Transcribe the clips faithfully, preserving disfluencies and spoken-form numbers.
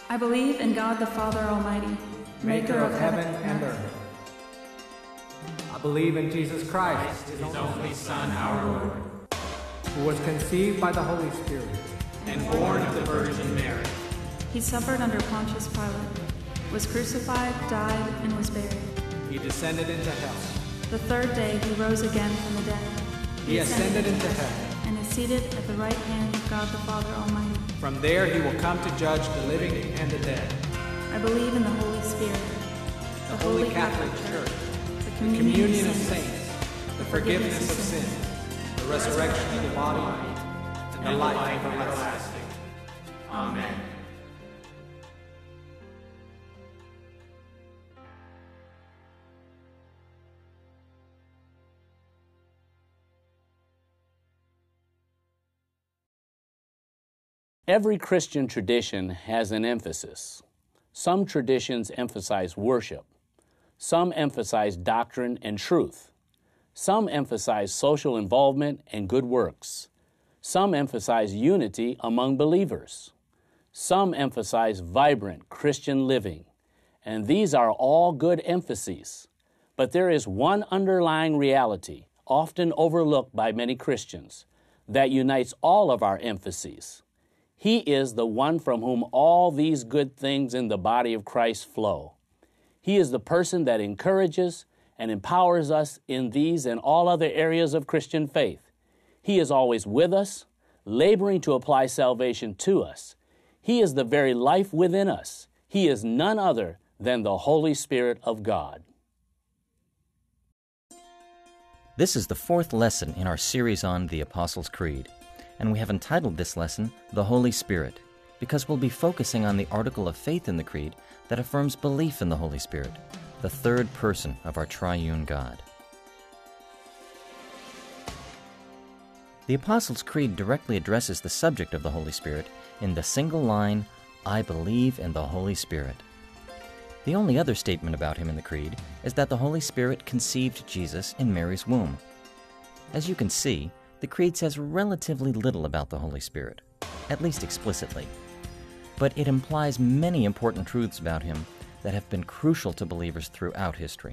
I believe in God the Father Almighty, maker of heaven and earth. I believe in Jesus Christ, his only Son, our Lord, who was conceived by the Holy Spirit and born of the Virgin Mary. He suffered under Pontius Pilate, was crucified, died, and was buried. He descended into hell. The third day he rose again from the dead. He ascended into heaven and is seated at the right hand of God the Father Almighty. From there he will come to judge the living and the dead. I believe in the Holy Spirit, the Holy, Holy Catholic, Catholic Church, the communion, the communion of saints, the forgiveness of sins, the resurrection of the body, and the life everlasting. Amen. Every Christian tradition has an emphasis. Some traditions emphasize worship. Some emphasize doctrine and truth. Some emphasize social involvement and good works. Some emphasize unity among believers. Some emphasize vibrant Christian living. And these are all good emphases. But there is one underlying reality, often overlooked by many Christians, that unites all of our emphases. He is the one from whom all these good things in the body of Christ flow. He is the person that encourages and empowers us in these and all other areas of Christian faith. He is always with us, laboring to apply salvation to us. He is the very life within us. He is none other than the Holy Spirit of God. This is the fourth lesson in our series on the Apostles' Creed. And we have entitled this lesson, The Holy Spirit, because we'll be focusing on the article of faith in the Creed that affirms belief in the Holy Spirit, the third person of our triune God. The Apostles' Creed directly addresses the subject of the Holy Spirit in the single line, I believe in the Holy Spirit. The only other statement about him in the Creed is that the Holy Spirit conceived Jesus in Mary's womb. As you can see, the Creed says relatively little about the Holy Spirit, at least explicitly, but it implies many important truths about him that have been crucial to believers throughout history.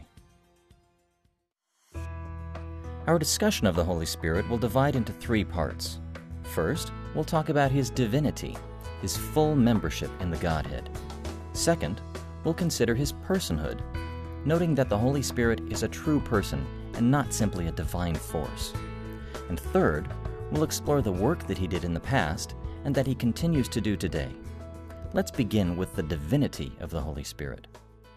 Our discussion of the Holy Spirit will divide into three parts. First, we'll talk about his divinity, his full membership in the Godhead. Second, we'll consider his personhood, noting that the Holy Spirit is a true person and not simply a divine force. And third, we'll explore the work that he did in the past and that he continues to do today. Let's begin with the divinity of the Holy Spirit.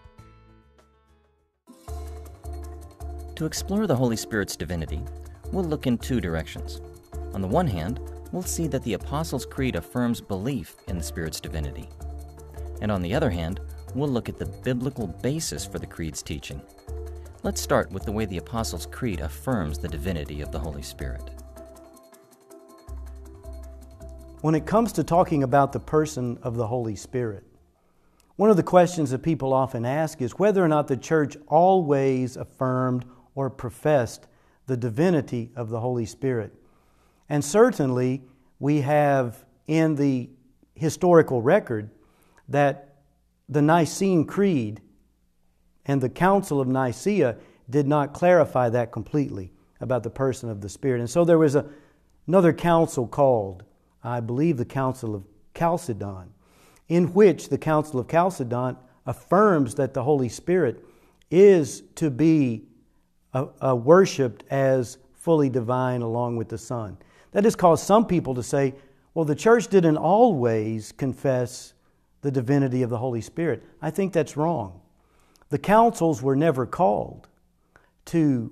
To explore the Holy Spirit's divinity, we'll look in two directions. On the one hand, we'll see that the Apostles' Creed affirms belief in the Spirit's divinity. And on the other hand, we'll look at the biblical basis for the Creed's teaching. Let's start with the way the Apostles' Creed affirms the divinity of the Holy Spirit. When it comes to talking about the person of the Holy Spirit, one of the questions that people often ask is whether or not the church always affirmed or professed the divinity of the Holy Spirit. And certainly we have in the historical record that the Nicene Creed and the Council of Nicaea did not clarify that completely about the person of the Spirit. And so there was a, another council called, I believe, the Council of Chalcedon, in which the Council of Chalcedon affirms that the Holy Spirit is to be uh, uh, worshipped as fully divine along with the Son. That has caused some people to say, well, the church didn't always confess the divinity of the Holy Spirit. I think that's wrong. The councils were never called to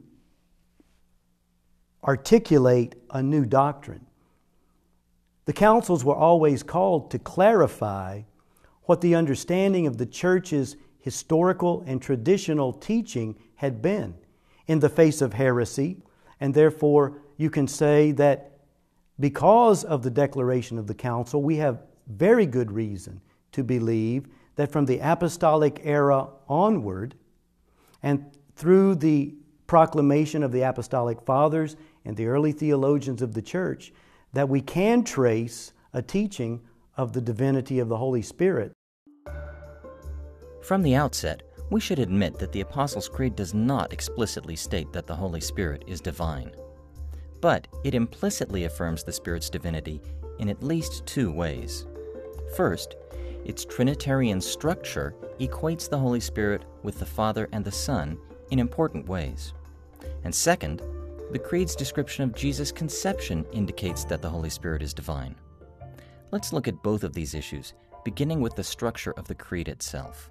articulate a new doctrine. The councils were always called to clarify what the understanding of the church's historical and traditional teaching had been in the face of heresy, and therefore you can say that because of the declaration of the council, we have very good reason to believe that from the apostolic era onward and through the proclamation of the apostolic fathers and the early theologians of the church, that we can trace a teaching of the divinity of the Holy Spirit. From the outset, we should admit that the Apostles' Creed does not explicitly state that the Holy Spirit is divine. But it implicitly affirms the Spirit's divinity in at least two ways. First, its Trinitarian structure equates the Holy Spirit with the Father and the Son in important ways. And second, the Creed's description of Jesus' conception indicates that the Holy Spirit is divine. Let's look at both of these issues, beginning with the structure of the Creed itself.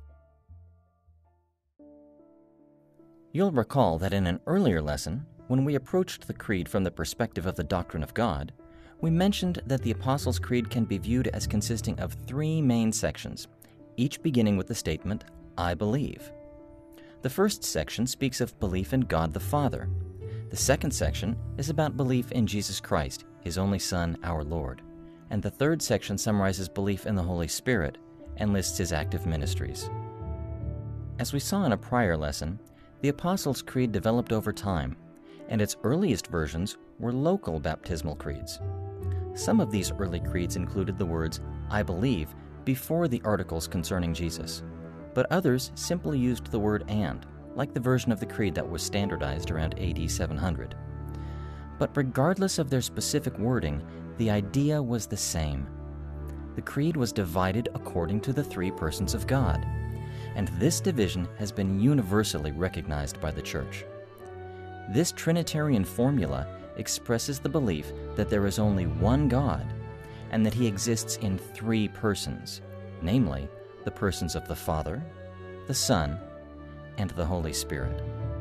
You'll recall that in an earlier lesson, when we approached the Creed from the perspective of the doctrine of God, we mentioned that the Apostles' Creed can be viewed as consisting of three main sections, each beginning with the statement, I believe. The first section speaks of belief in God the Father. The second section is about belief in Jesus Christ, His only Son, our Lord. And the third section summarizes belief in the Holy Spirit and lists His active ministries. As we saw in a prior lesson, the Apostles' Creed developed over time, and its earliest versions were local baptismal creeds. Some of these early creeds included the words, I believe, before the articles concerning Jesus, but others simply used the word and, like the version of the creed that was standardized around A D seven hundred. But regardless of their specific wording, the idea was the same. The creed was divided according to the three persons of God, and this division has been universally recognized by the Church. This Trinitarian formula expresses the belief that there is only one God and that He exists in three persons, namely, the persons of the Father, the Son, and the Holy Spirit.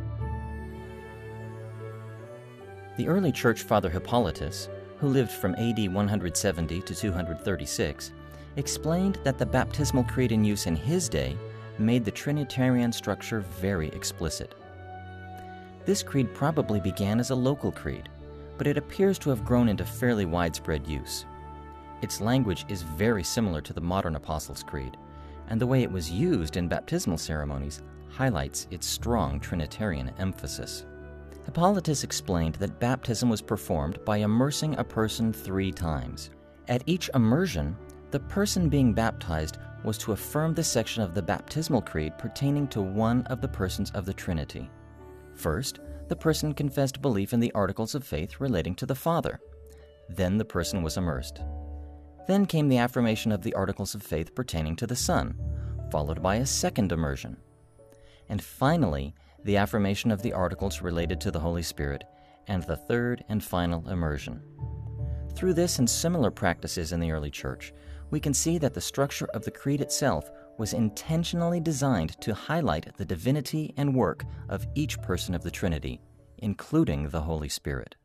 The early Church Father Hippolytus, who lived from A D one hundred seventy to two hundred thirty-six, explained that the baptismal creed in use in his day made the Trinitarian structure very explicit. This creed probably began as a local creed, but it appears to have grown into fairly widespread use. Its language is very similar to the modern Apostles' Creed, and the way it was used in baptismal ceremonies highlights its strong Trinitarian emphasis. Hippolytus explained that baptism was performed by immersing a person three times. At each immersion, the person being baptized was to affirm the section of the baptismal creed pertaining to one of the persons of the Trinity. First, the person confessed belief in the articles of faith relating to the Father. Then the person was immersed. Then came the affirmation of the articles of faith pertaining to the Son, followed by a second immersion. And finally, the affirmation of the articles related to the Holy Spirit, and the third and final immersion. Through this and similar practices in the early Church, we can see that the structure of the Creed itself was intentionally designed to highlight the divinity and work of each person of the Trinity, including the Holy Spirit.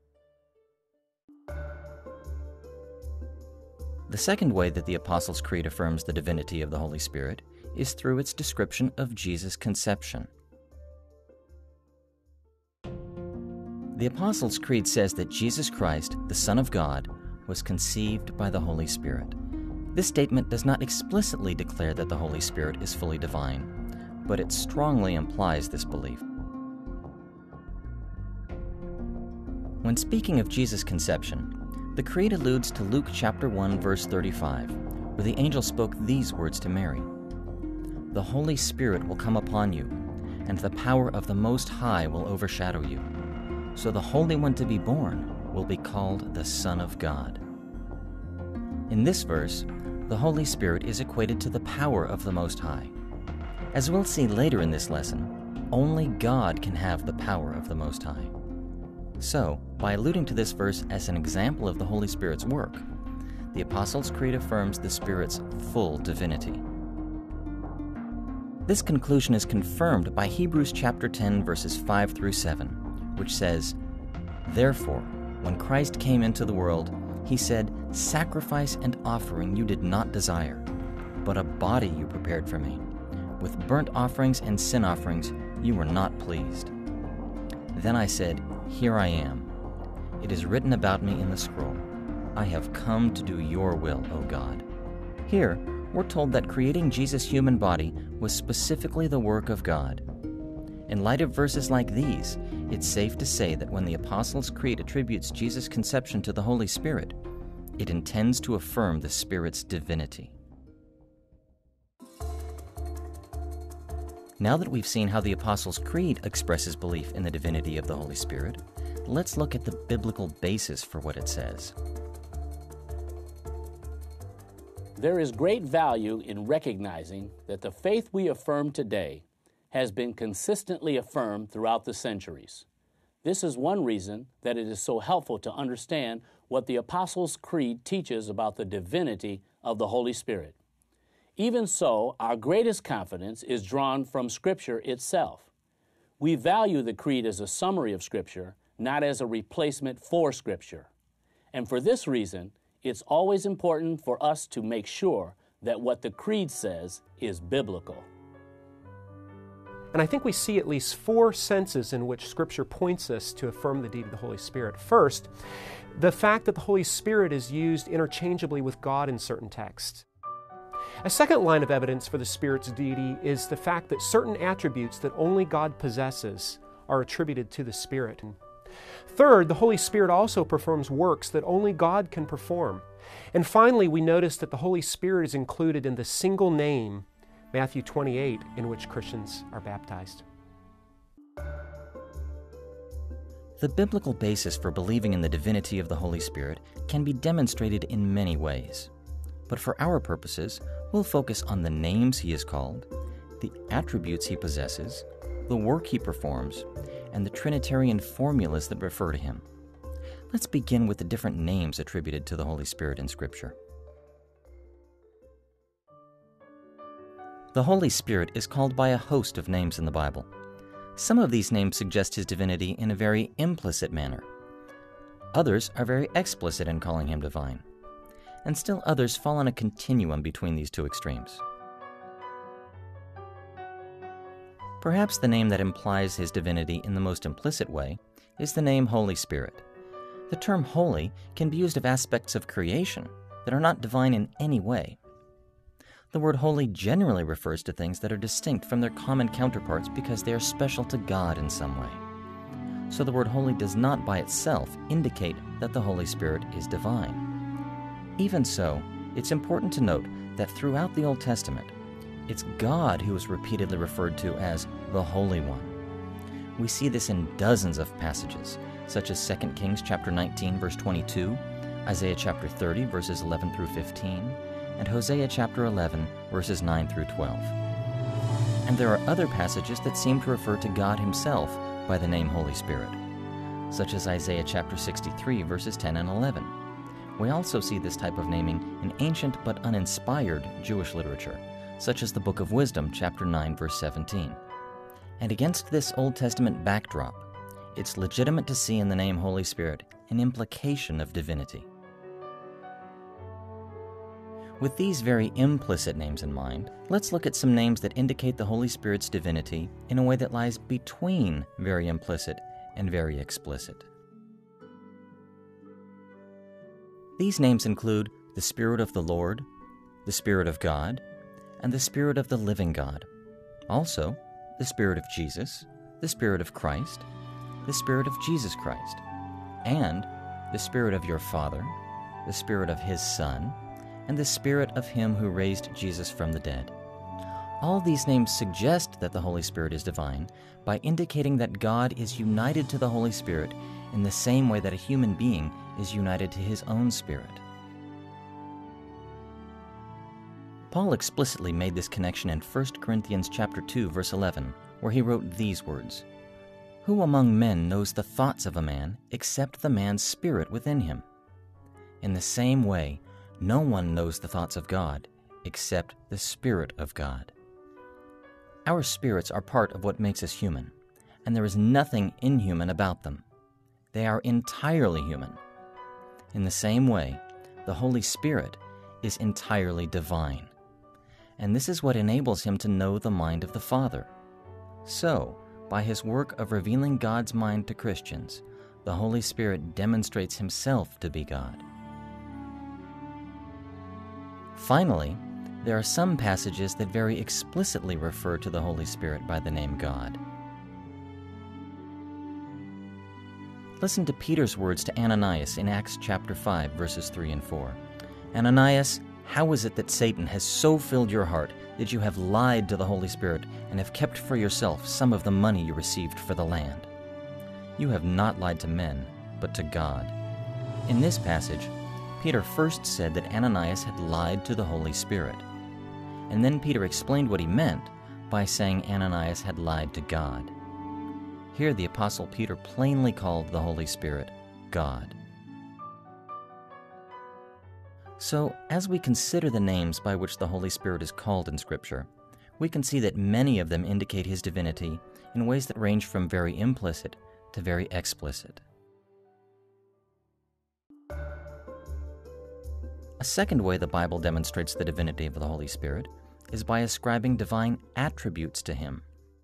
The second way that the Apostles' Creed affirms the divinity of the Holy Spirit is through its description of Jesus' conception. The Apostles' Creed says that Jesus Christ, the Son of God, was conceived by the Holy Spirit. This statement does not explicitly declare that the Holy Spirit is fully divine, but it strongly implies this belief. When speaking of Jesus' conception, the Creed alludes to Luke chapter one, verse thirty-five, where the angel spoke these words to Mary, "The Holy Spirit will come upon you, and the power of the Most High will overshadow you. So the Holy One to be born will be called the Son of God." In this verse, the Holy Spirit is equated to the power of the Most High. As we'll see later in this lesson, only God can have the power of the Most High. So, by alluding to this verse as an example of the Holy Spirit's work, the Apostles' Creed affirms the Spirit's full divinity. This conclusion is confirmed by Hebrews chapter ten, verses five through seven, which says, "Therefore, when Christ came into the world, He said, 'Sacrifice and offering you did not desire, but a body you prepared for me. With burnt offerings and sin offerings you were not pleased.' Then I said, 'Here I am. It is written about me in the scroll. I have come to do your will, O God.'" Here, we're told that creating Jesus' human body was specifically the work of God. In light of verses like these, it's safe to say that when the Apostles' Creed attributes Jesus' conception to the Holy Spirit, it intends to affirm the Spirit's divinity. Now that we've seen how the Apostles' Creed expresses belief in the divinity of the Holy Spirit, let's look at the biblical basis for what it says. There is great value in recognizing that the faith we affirm today has been consistently affirmed throughout the centuries. This is one reason that it is so helpful to understand what the Apostles' Creed teaches about the divinity of the Holy Spirit. Even so, our greatest confidence is drawn from Scripture itself. We value the Creed as a summary of Scripture, not as a replacement for Scripture. And for this reason, it's always important for us to make sure that what the Creed says is biblical. And I think we see at least four senses in which Scripture points us to affirm the deity of the Holy Spirit. First, the fact that the Holy Spirit is used interchangeably with God in certain texts. A second line of evidence for the Spirit's deity is the fact that certain attributes that only God possesses are attributed to the Spirit. Third, the Holy Spirit also performs works that only God can perform. And finally, we notice that the Holy Spirit is included in the single name, Matthew twenty-eight, in which Christians are baptized. The biblical basis for believing in the divinity of the Holy Spirit can be demonstrated in many ways. But for our purposes, we'll focus on the names he is called, the attributes he possesses, the work he performs, and the Trinitarian formulas that refer to him. Let's begin with the different names attributed to the Holy Spirit in Scripture. The Holy Spirit is called by a host of names in the Bible. Some of these names suggest his divinity in a very implicit manner. Others are very explicit in calling him divine. And still others fall on a continuum between these two extremes. Perhaps the name that implies his divinity in the most implicit way is the name Holy Spirit. The term holy can be used of aspects of creation that are not divine in any way. The word holy generally refers to things that are distinct from their common counterparts because they are special to God in some way. So the word holy does not by itself indicate that the Holy Spirit is divine. Even so, it's important to note that throughout the Old Testament, it's God who is repeatedly referred to as the Holy One. We see this in dozens of passages, such as Second Kings chapter nineteen, verse twenty-two, Isaiah chapter thirty, verses eleven through fifteen, and Hosea chapter eleven, verses nine through twelve. And there are other passages that seem to refer to God himself by the name Holy Spirit, such as Isaiah chapter sixty-three, verses ten and eleven. We also see this type of naming in ancient but uninspired Jewish literature, such as the Book of Wisdom, chapter nine, verse seventeen. And against this Old Testament backdrop, it's legitimate to see in the name Holy Spirit an implication of divinity. With these very implicit names in mind, let's look at some names that indicate the Holy Spirit's divinity in a way that lies between very implicit and very explicit. These names include the Spirit of the Lord, the Spirit of God, and the Spirit of the living God. Also, the Spirit of Jesus, the Spirit of Christ, the Spirit of Jesus Christ, and the Spirit of your Father, the Spirit of his Son, and the Spirit of him who raised Jesus from the dead. All these names suggest that the Holy Spirit is divine by indicating that God is united to the Holy Spirit in the same way that a human being is united to his own spirit. Paul explicitly made this connection in First Corinthians chapter two, verse eleven, where he wrote these words, "Who among men knows the thoughts of a man except the man's spirit within him? In the same way, no one knows the thoughts of God except the Spirit of God." Our spirits are part of what makes us human, and there is nothing inhuman about them. They are entirely human. In the same way, the Holy Spirit is entirely divine, and this is what enables him to know the mind of the Father. So, by his work of revealing God's mind to Christians, the Holy Spirit demonstrates himself to be God. Finally, there are some passages that very explicitly refer to the Holy Spirit by the name God. Listen to Peter's words to Ananias in Acts chapter five, verses three and four. Ananias, How is it that Satan has so filled your heart that you have lied to the Holy Spirit and have kept for yourself some of the money you received for the land? You have not lied to men, but to God. In this passage, Peter first said that Ananias had lied to the Holy Spirit. And then Peter explained what he meant by saying Ananias had lied to God. Here the Apostle Peter plainly called the Holy Spirit God. So, as we consider the names by which the Holy Spirit is called in Scripture, we can see that many of them indicate his divinity in ways that range from very implicit to very explicit. A second way the Bible demonstrates the divinity of the Holy Spirit is by ascribing divine attributes to him.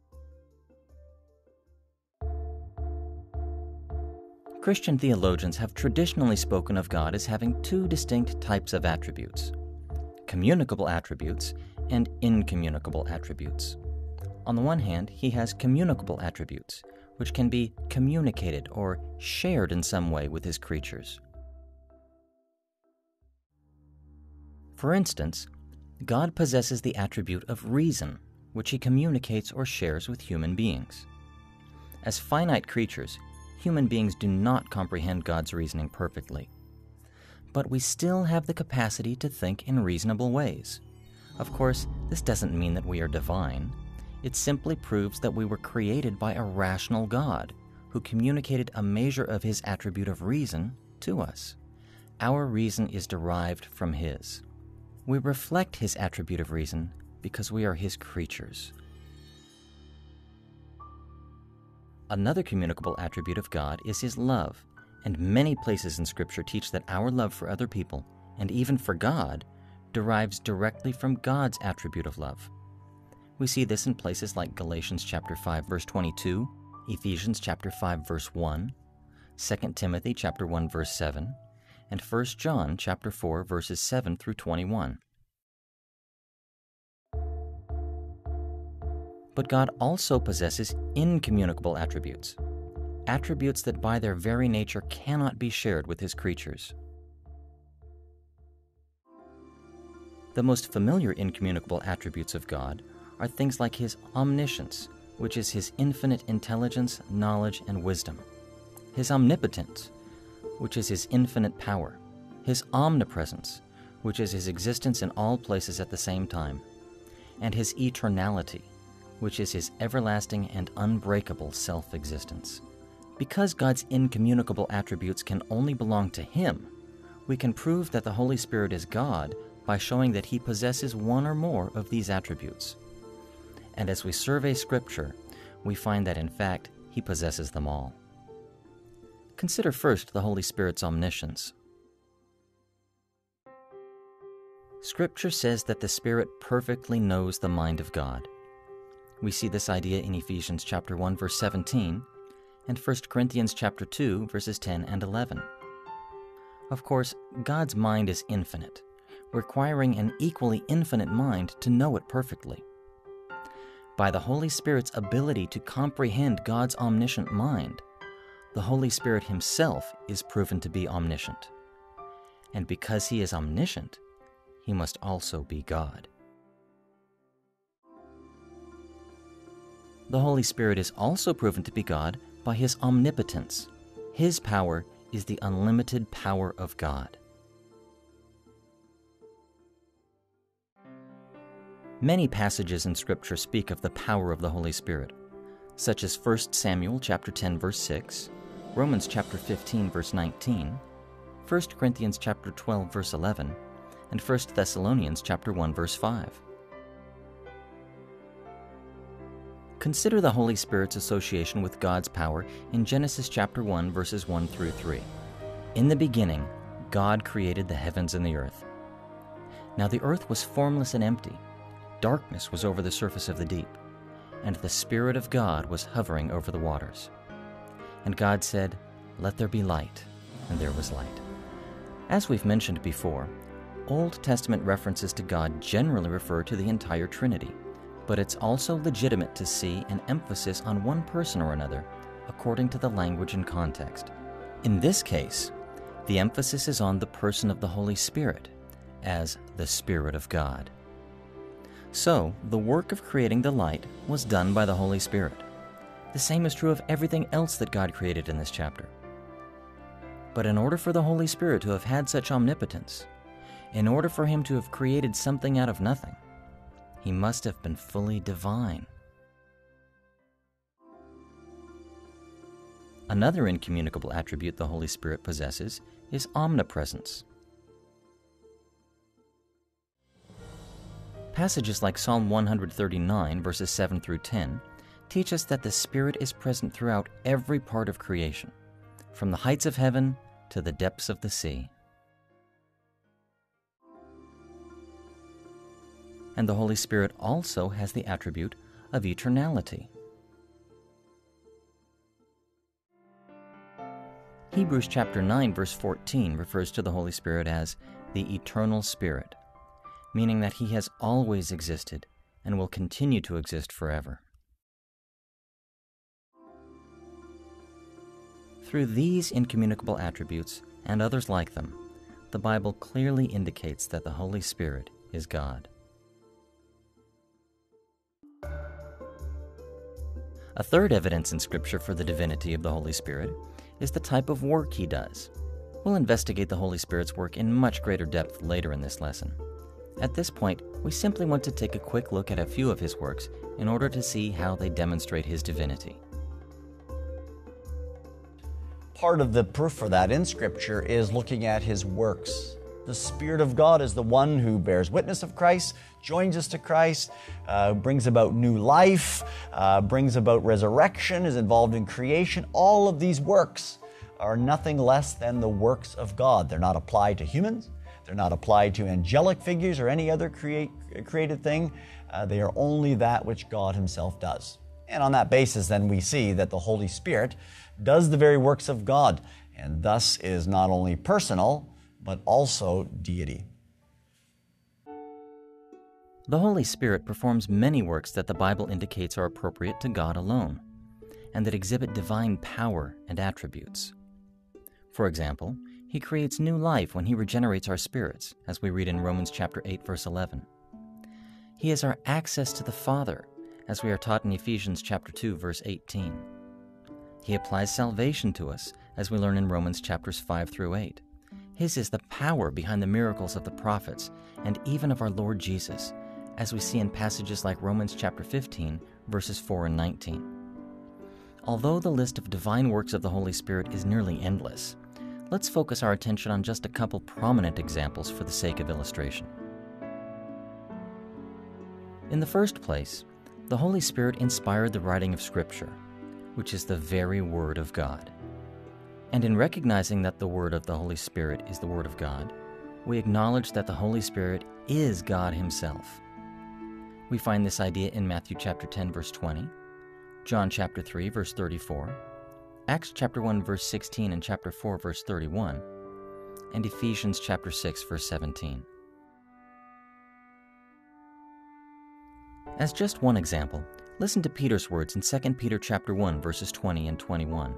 Christian theologians have traditionally spoken of God as having two distinct types of attributes: communicable attributes and incommunicable attributes. On the one hand, he has communicable attributes, which can be communicated or shared in some way with his creatures. For instance, God possesses the attribute of reason, which he communicates or shares with human beings. As finite creatures, human beings do not comprehend God's reasoning perfectly. But we still have the capacity to think in reasonable ways. Of course, this doesn't mean that we are divine. It simply proves that we were created by a rational God who communicated a measure of his attribute of reason to us. Our reason is derived from his. We reflect his attribute of reason because we are his creatures. Another communicable attribute of God is his love, and many places in Scripture teach that our love for other people, and even for God, derives directly from God's attribute of love. We see this in places like Galatians chapter five, verse twenty-two, Ephesians chapter five, verse one, Second Timothy chapter one, verse seven, and First John chapter four, verses seven through twenty-one. But God also possesses incommunicable attributes, attributes that by their very nature cannot be shared with his creatures. The most familiar incommunicable attributes of God are things like his omniscience, which is his infinite intelligence, knowledge, and wisdom, his omnipotence, which is his infinite power, his omnipresence, which is his existence in all places at the same time, and his eternality, which is his everlasting and unbreakable self-existence. Because God's incommunicable attributes can only belong to him, we can prove that the Holy Spirit is God by showing that he possesses one or more of these attributes. And as we survey Scripture, we find that in fact he possesses them all. Consider first the Holy Spirit's omniscience. Scripture says that the Spirit perfectly knows the mind of God. We see this idea in Ephesians chapter one, verse seventeen, and First Corinthians chapter two, verses ten and eleven. Of course, God's mind is infinite, requiring an equally infinite mind to know it perfectly. By the Holy Spirit's ability to comprehend God's omniscient mind, the Holy Spirit himself is proven to be omniscient. And because he is omniscient, he must also be God. The Holy Spirit is also proven to be God by his omnipotence. His power is the unlimited power of God. Many passages in Scripture speak of the power of the Holy Spirit, such as First Samuel chapter ten, verse six, Romans chapter fifteen, verse nineteen, First Corinthians chapter twelve, verse eleven, and First Thessalonians chapter one, verse five. Consider the Holy Spirit's association with God's power in Genesis chapter one, verses one through three. In the beginning, God created the heavens and the earth. Now the earth was formless and empty. Darkness was over the surface of the deep, and the Spirit of God was hovering over the waters. And God said, "Let there be light," and there was light. As we've mentioned before, Old Testament references to God generally refer to the entire Trinity, but it's also legitimate to see an emphasis on one person or another according to the language and context. In this case, the emphasis is on the person of the Holy Spirit, as the Spirit of God. So, the work of creating the light was done by the Holy Spirit. The same is true of everything else that God created in this chapter. But in order for the Holy Spirit to have had such omnipotence, in order for him to have created something out of nothing, he must have been fully divine. Another incommunicable attribute the Holy Spirit possesses is omnipresence. Passages like Psalm one thirty-nine, verses seven through ten, teach us that the Spirit is present throughout every part of creation, from the heights of heaven to the depths of the sea. And the Holy Spirit also has the attribute of eternality. Hebrews chapter nine, verse fourteen refers to the Holy Spirit as the eternal Spirit, meaning that he has always existed and will continue to exist forever. Through these incommunicable attributes and others like them, the Bible clearly indicates that the Holy Spirit is God. A third evidence in Scripture for the divinity of the Holy Spirit is the type of work he does. We'll investigate the Holy Spirit's work in much greater depth later in this lesson. At this point, we simply want to take a quick look at a few of his works in order to see how they demonstrate his divinity. Part of the proof for that in Scripture is looking at his works. The Spirit of God is the one who bears witness of Christ, joins us to Christ, uh, brings about new life, uh, brings about resurrection, is involved in creation. All of these works are nothing less than the works of God. They're not applied to humans. They're not applied to angelic figures or any other create, created thing. Uh, they are only that which God himself does. And on that basis, then, we see that the Holy Spirit does the very works of God, and thus is not only personal, but also deity. The Holy Spirit performs many works that the Bible indicates are appropriate to God alone, and that exhibit divine power and attributes. For example, he creates new life when he regenerates our spirits, as we read in Romans chapter eight, verse eleven. He is our access to the Father, as we are taught in Ephesians chapter two, verse eighteen. He applies salvation to us, as we learn in Romans chapters five through eight. His is the power behind the miracles of the prophets and even of our Lord Jesus, as we see in passages like Romans chapter fifteen, verses four and nineteen. Although the list of divine works of the Holy Spirit is nearly endless, let's focus our attention on just a couple prominent examples for the sake of illustration. In the first place, the Holy Spirit inspired the writing of Scripture, which is the very Word of God. And in recognizing that the Word of the Holy Spirit is the Word of God, we acknowledge that the Holy Spirit is God himself. We find this idea in Matthew chapter ten, verse twenty, John chapter three, verse thirty-four, Acts chapter one, verse sixteen, and chapter four, verse thirty-one, and Ephesians chapter six, verse seventeen. As just one example, listen to Peter's words in Second Peter chapter one, verses twenty and twenty-one.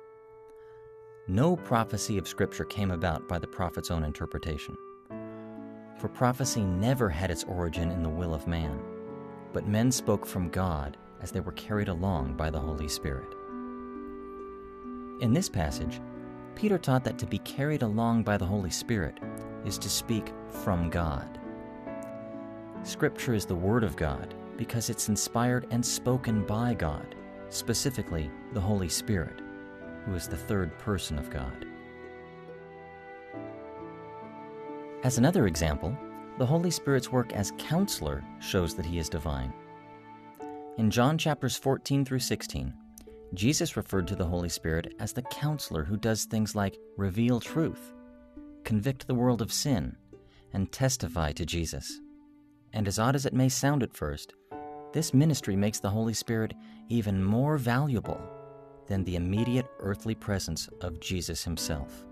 No prophecy of Scripture came about by the prophet's own interpretation. For prophecy never had its origin in the will of man, but men spoke from God as they were carried along by the Holy Spirit. In this passage, Peter taught that to be carried along by the Holy Spirit is to speak from God. Scripture is the Word of God because it's inspired and spoken by God, specifically the Holy Spirit, who is the third person of God. As another example, the Holy Spirit's work as counselor shows that he is divine. In John chapters fourteen through sixteen, Jesus referred to the Holy Spirit as the counselor who does things like reveal truth, convict the world of sin, and testify to Jesus. And as odd as it may sound at first, this ministry makes the Holy Spirit even more valuable than the immediate earthly presence of Jesus himself.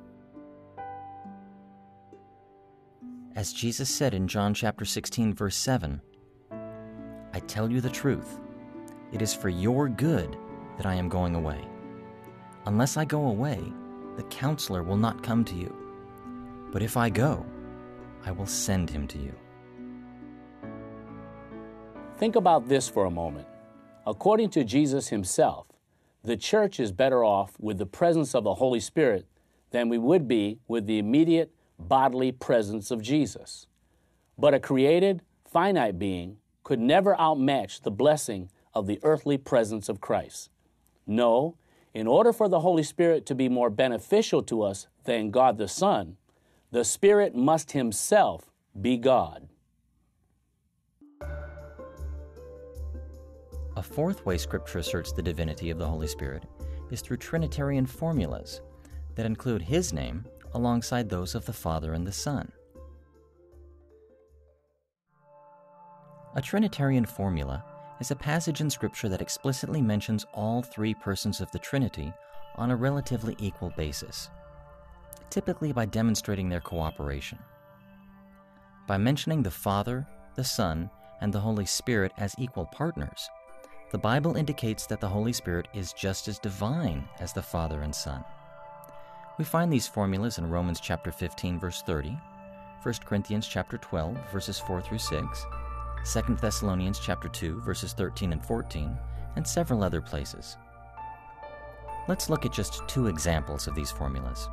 As Jesus said in John chapter sixteen, verse seven, I tell you the truth, it is for your good that I am going away. Unless I go away, the counselor will not come to you. But if I go, I will send him to you. Think about this for a moment. According to Jesus himself, the church is better off with the presence of the Holy Spirit than we would be with the immediate bodily presence of Jesus. But a created, finite being could never outmatch the blessing of the earthly presence of Christ. No, in order for the Holy Spirit to be more beneficial to us than God the Son, the Spirit must himself be God. A fourth way Scripture asserts the divinity of the Holy Spirit is through Trinitarian formulas that include his name alongside those of the Father and the Son. A Trinitarian formula is a passage in Scripture that explicitly mentions all three persons of the Trinity on a relatively equal basis, typically by demonstrating their cooperation. By mentioning the Father, the Son, and the Holy Spirit as equal partners, the Bible indicates that the Holy Spirit is just as divine as the Father and Son. We find these formulas in Romans chapter fifteen, verse thirty, First Corinthians chapter twelve, verses four through six, Second Thessalonians chapter two, verses thirteen and fourteen, and several other places. Let's look at just two examples of these formulas.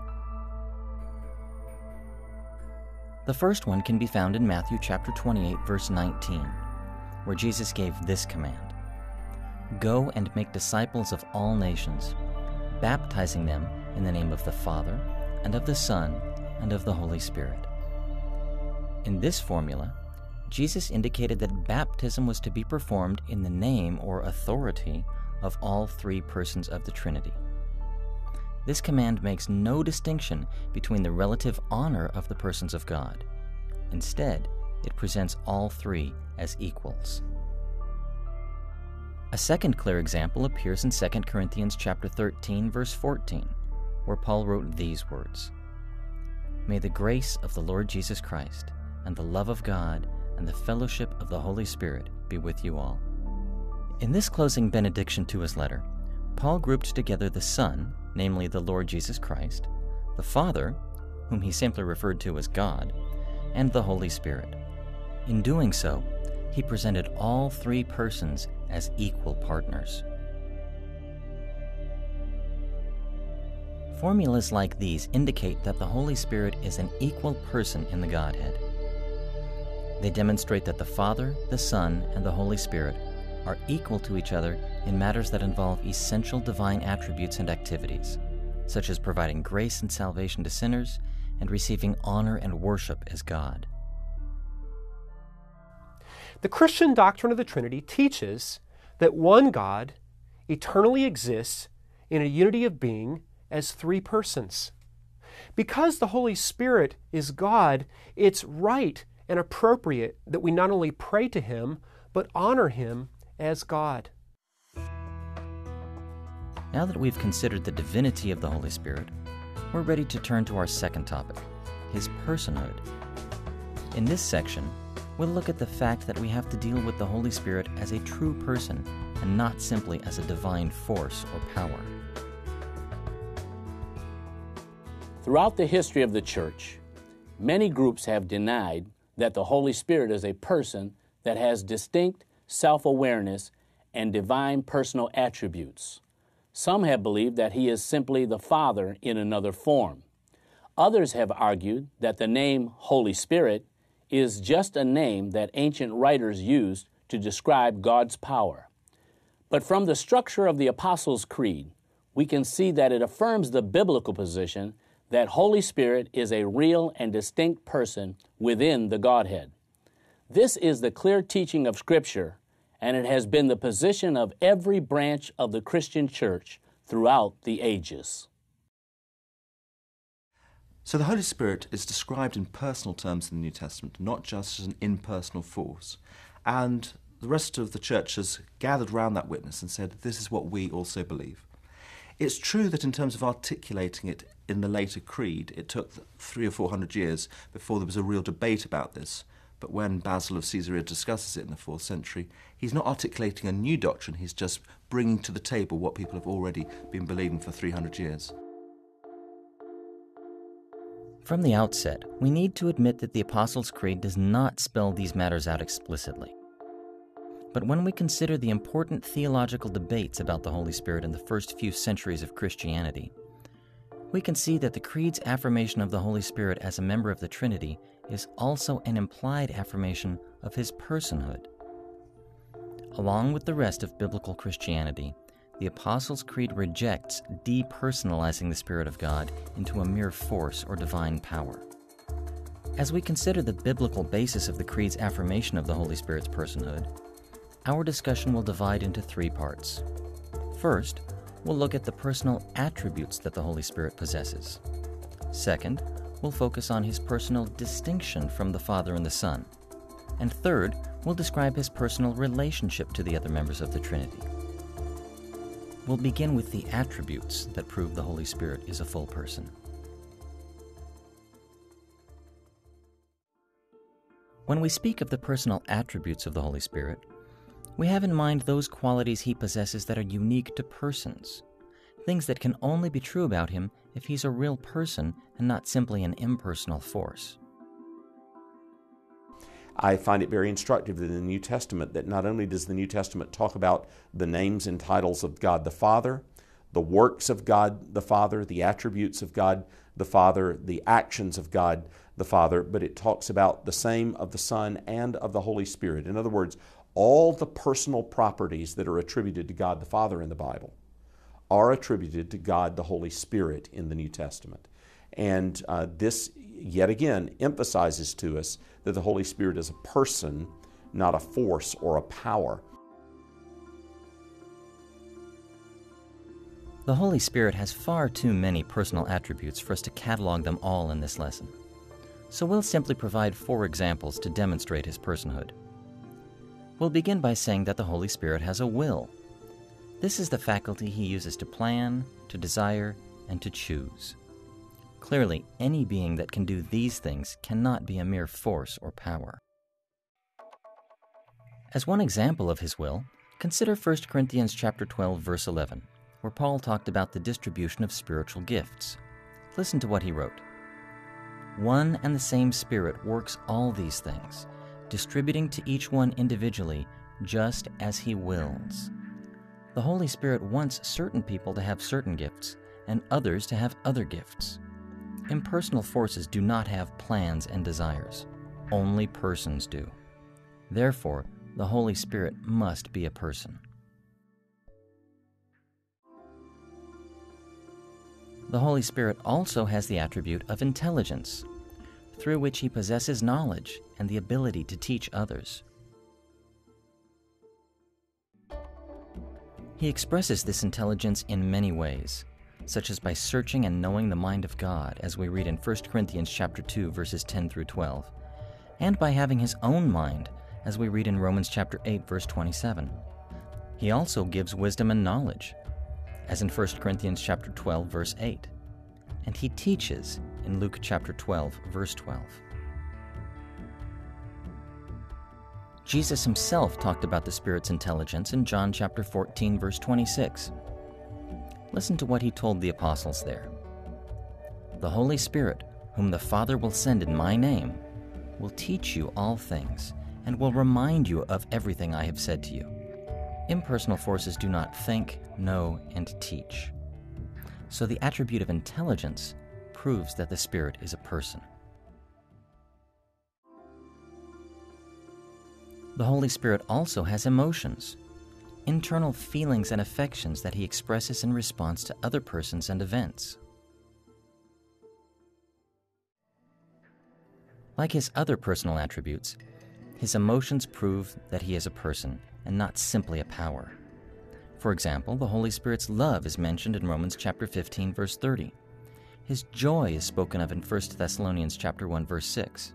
The first one can be found in Matthew chapter twenty-eight, verse nineteen, where Jesus gave this command: "Go and make disciples of all nations, baptizing them in the name of the Father, and of the Son, and of the Holy Spirit." In this formula, Jesus indicated that baptism was to be performed in the name or authority of all three persons of the Trinity. This command makes no distinction between the relative honor of the persons of God. Instead, it presents all three as equals. A second clear example appears in Second Corinthians chapter thirteen, verse fourteen, where Paul wrote these words: "May the grace of the Lord Jesus Christ, and the love of God, and the fellowship of the Holy Spirit be with you all." In this closing benediction to his letter, Paul grouped together the Son, namely the Lord Jesus Christ, the Father, whom he simply referred to as God, and the Holy Spirit. In doing so, he presented all three persons as equal partners. Formulas like these indicate that the Holy Spirit is an equal person in the Godhead. They demonstrate that the Father, the Son, and the Holy Spirit are equal to each other in matters that involve essential divine attributes and activities, such as providing grace and salvation to sinners and receiving honor and worship as God. The Christian doctrine of the Trinity teaches that one God eternally exists in a unity of being as three persons. Because the Holy Spirit is God, it's right and appropriate that we not only pray to Him, but honor Him as God. Now that we've considered the divinity of the Holy Spirit, we're ready to turn to our second topic, His personhood. In this section, we'll look at the fact that we have to deal with the Holy Spirit as a true person and not simply as a divine force or power. Throughout the history of the Church, many groups have denied that the Holy Spirit is a person that has distinct self-awareness and divine personal attributes. Some have believed that He is simply the Father in another form. Others have argued that the name Holy Spirit is just a name that ancient writers used to describe God's power. But from the structure of the Apostles' Creed, we can see that it affirms the biblical position that Holy Spirit is a real and distinct person within the Godhead. This is the clear teaching of Scripture, and it has been the position of every branch of the Christian church throughout the ages. So the Holy Spirit is described in personal terms in the New Testament, not just as an impersonal force. And the rest of the church has gathered round that witness and said, this is what we also believe. It's true that in terms of articulating it in the later creed, it took three or four hundred years before there was a real debate about this. But when Basil of Caesarea discusses it in the fourth century, he's not articulating a new doctrine, he's just bringing to the table what people have already been believing for three hundred years. From the outset, we need to admit that the Apostles' Creed does not spell these matters out explicitly. But when we consider the important theological debates about the Holy Spirit in the first few centuries of Christianity, we can see that the Creed's affirmation of the Holy Spirit as a member of the Trinity is also an implied affirmation of his personhood. Along with the rest of biblical Christianity, the Apostles' Creed rejects depersonalizing the Spirit of God into a mere force or divine power. As we consider the biblical basis of the Creed's affirmation of the Holy Spirit's personhood, our discussion will divide into three parts. First, we'll look at the personal attributes that the Holy Spirit possesses. Second, we'll focus on his personal distinction from the Father and the Son. And third, we'll describe his personal relationship to the other members of the Trinity. We'll begin with the attributes that prove the Holy Spirit is a full person. When we speak of the personal attributes of the Holy Spirit, we have in mind those qualities he possesses that are unique to persons, things that can only be true about him if he's a real person and not simply an impersonal force. I find it very instructive in the New Testament that not only does the New Testament talk about the names and titles of God the Father, the works of God the Father, the attributes of God the Father, the actions of God the Father, but it talks about the same of the Son and of the Holy Spirit. In other words, all the personal properties that are attributed to God the Father in the Bible are attributed to God the Holy Spirit in the New Testament. And uh, this, yet again, emphasizes to us that the Holy Spirit is a person, not a force or a power. The Holy Spirit has far too many personal attributes for us to catalog them all in this lesson. So we'll simply provide four examples to demonstrate his personhood. We'll begin by saying that the Holy Spirit has a will. This is the faculty he uses to plan, to desire, and to choose. Clearly, any being that can do these things cannot be a mere force or power. As one example of his will, consider First Corinthians chapter twelve, verse eleven, where Paul talked about the distribution of spiritual gifts. Listen to what he wrote. One and the same Spirit works all these things, distributing to each one individually just as he wills. The Holy Spirit wants certain people to have certain gifts and others to have other gifts. Impersonal forces do not have plans and desires. Only persons do. Therefore, the Holy Spirit must be a person. The Holy Spirit also has the attribute of intelligence, through which he possesses knowledge and the ability to teach others. He expresses this intelligence in many ways, such as by searching and knowing the mind of God, as we read in First Corinthians chapter two, verses ten through twelve, and by having his own mind, as we read in Romans chapter eight, verse twenty-seven. He also gives wisdom and knowledge, as in First Corinthians chapter twelve, verse eight, and he teaches in Luke chapter twelve, verse twelve. Jesus himself talked about the Spirit's intelligence in John chapter fourteen, verse twenty-six. Listen to what he told the apostles there. The Holy Spirit, whom the Father will send in my name, will teach you all things and will remind you of everything I have said to you. Impersonal forces do not think, know, and teach. So the attribute of intelligence proves that the Spirit is a person. The Holy Spirit also has emotions, internal feelings and affections that he expresses in response to other persons and events. Like his other personal attributes, his emotions prove that he is a person and not simply a power. For example, the Holy Spirit's love is mentioned in Romans chapter fifteen, verse thirty. His joy is spoken of in First Thessalonians chapter one, verse six.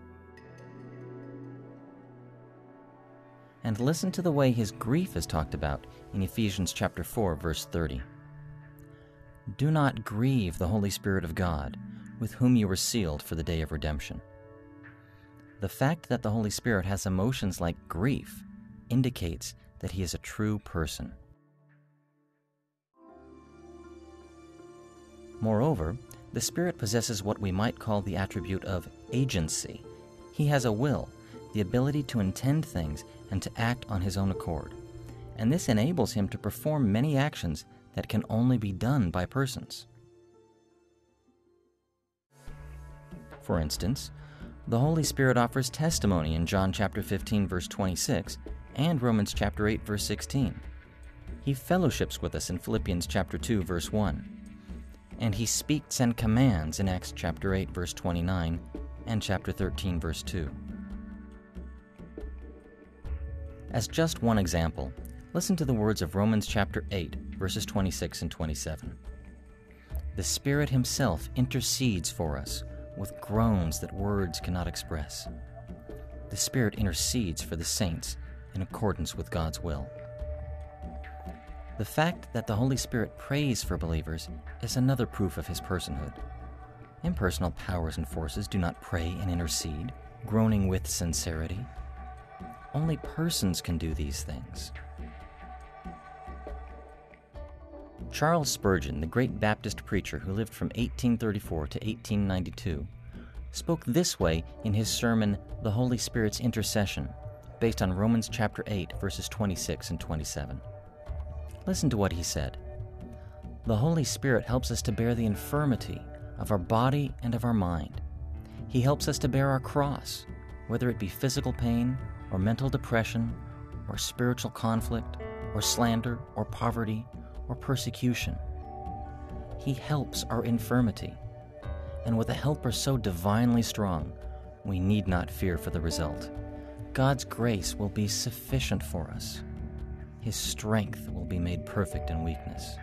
And listen to the way his grief is talked about in Ephesians chapter four, verse thirty. Do not grieve the Holy Spirit of God, with whom you were sealed for the day of redemption. The fact that the Holy Spirit has emotions like grief indicates that he is a true person. Moreover, The Spirit possesses what we might call the attribute of agency. He has a will, the ability to intend things and to act on his own accord. And this enables him to perform many actions that can only be done by persons. For instance, the Holy Spirit offers testimony in John chapter fifteen, verse twenty-six, and Romans chapter eight, verse sixteen. He fellowships with us in Philippians chapter two, verse one. And he speaks and commands in Acts chapter eight, verse twenty-nine, and chapter thirteen, verse two. As just one example, listen to the words of Romans chapter eight, verses twenty-six and twenty-seven. The Spirit himself intercedes for us with groans that words cannot express. The Spirit intercedes for the saints in accordance with God's will. The fact that the Holy Spirit prays for believers is another proof of his personhood. Impersonal powers and forces do not pray and intercede, groaning with sincerity. Only persons can do these things. Charles Spurgeon, the great Baptist preacher who lived from eighteen thirty-four to eighteen ninety-two, spoke this way in his sermon, The Holy Spirit's Intercession, based on Romans chapter eight, verses twenty-six and twenty-seven. Listen to what he said. The Holy Spirit helps us to bear the infirmity of our body and of our mind. He helps us to bear our cross, whether it be physical pain or mental depression or spiritual conflict or slander or poverty or persecution. He helps our infirmity, and with a helper so divinely strong, we need not fear for the result. God's grace will be sufficient for us. His strength will be made perfect in weakness.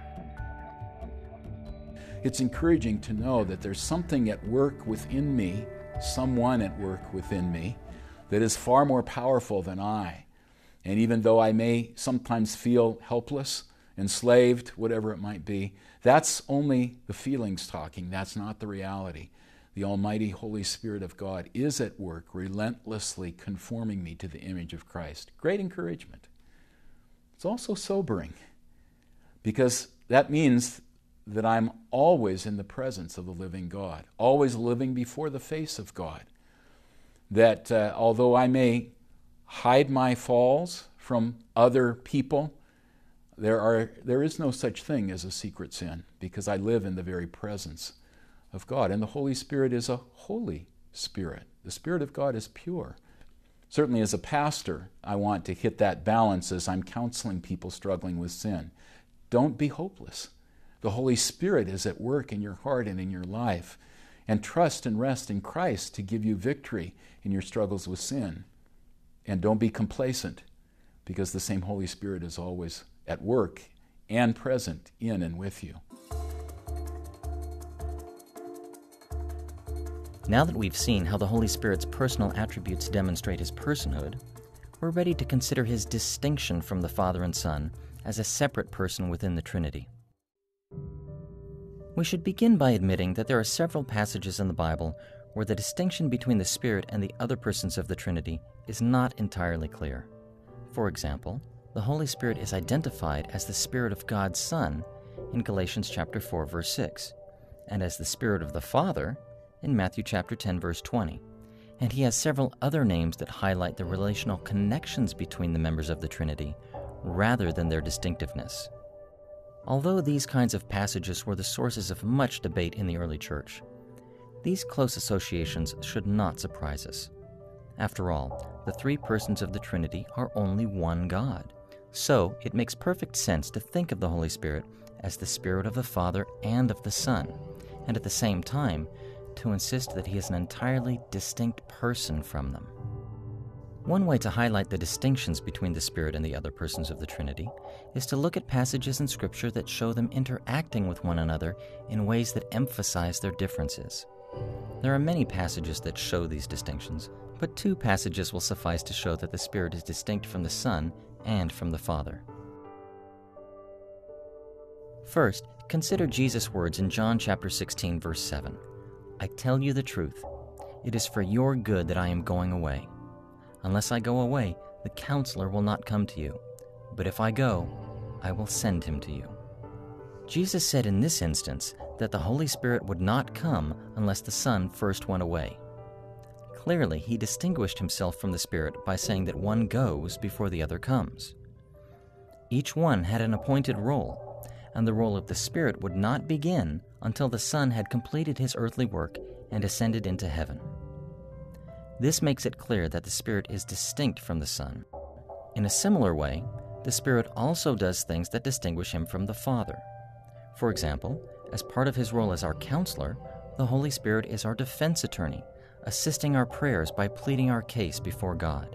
It's encouraging to know that there's something at work within me, someone at work within me, that is far more powerful than I. And even though I may sometimes feel helpless, enslaved, whatever it might be, that's only the feelings talking. That's not the reality. The Almighty Holy Spirit of God is at work, relentlessly conforming me to the image of Christ. Great encouragement. It's also sobering, because that means that I'm always in the presence of the living God, always living before the face of God. That uh, although I may hide my falls from other people, There are there is no such thing as a secret sin, because I live in the very presence of God. And the Holy Spirit is a holy Spirit. The Spirit of God is pure. Certainly as a pastor, I want to hit that balance as I'm counseling people struggling with sin. Don't be hopeless. The Holy Spirit is at work in your heart and in your life. And trust and rest in Christ to give you victory in your struggles with sin. And don't be complacent, because the same Holy Spirit is always at work and present in and with you. Now that we've seen how the Holy Spirit's personal attributes demonstrate his personhood, we're ready to consider his distinction from the Father and Son as a separate person within the Trinity. We should begin by admitting that there are several passages in the Bible where the distinction between the Spirit and the other persons of the Trinity is not entirely clear. For example, the Holy Spirit is identified as the Spirit of God's Son in Galatians chapter four, verse six, and as the Spirit of the Father in Matthew chapter ten, verse twenty. And he has several other names that highlight the relational connections between the members of the Trinity rather than their distinctiveness. Although these kinds of passages were the sources of much debate in the early church, these close associations should not surprise us. After all, the three persons of the Trinity are only one God. So it makes perfect sense to think of the Holy Spirit as the Spirit of the Father and of the Son, and at the same time to insist that he is an entirely distinct person from them. One way to highlight the distinctions between the Spirit and the other persons of the Trinity is to look at passages in Scripture that show them interacting with one another in ways that emphasize their differences. There are many passages that show these distinctions, but two passages will suffice to show that the Spirit is distinct from the Son and from the Father. First, consider Jesus' words in John chapter sixteen, verse seven. I tell you the truth. It is for your good that I am going away. Unless I go away, the Counselor will not come to you. But if I go, I will send him to you. Jesus said in this instance that the Holy Spirit would not come unless the Son first went away. Clearly, he distinguished himself from the Spirit by saying that one goes before the other comes. Each one had an appointed role, and the role of the Spirit would not begin until the Son had completed his earthly work and ascended into heaven. This makes it clear that the Spirit is distinct from the Son. In a similar way, the Spirit also does things that distinguish him from the Father. For example, as part of his role as our counselor, the Holy Spirit is our defense attorney, assisting our prayers by pleading our case before God.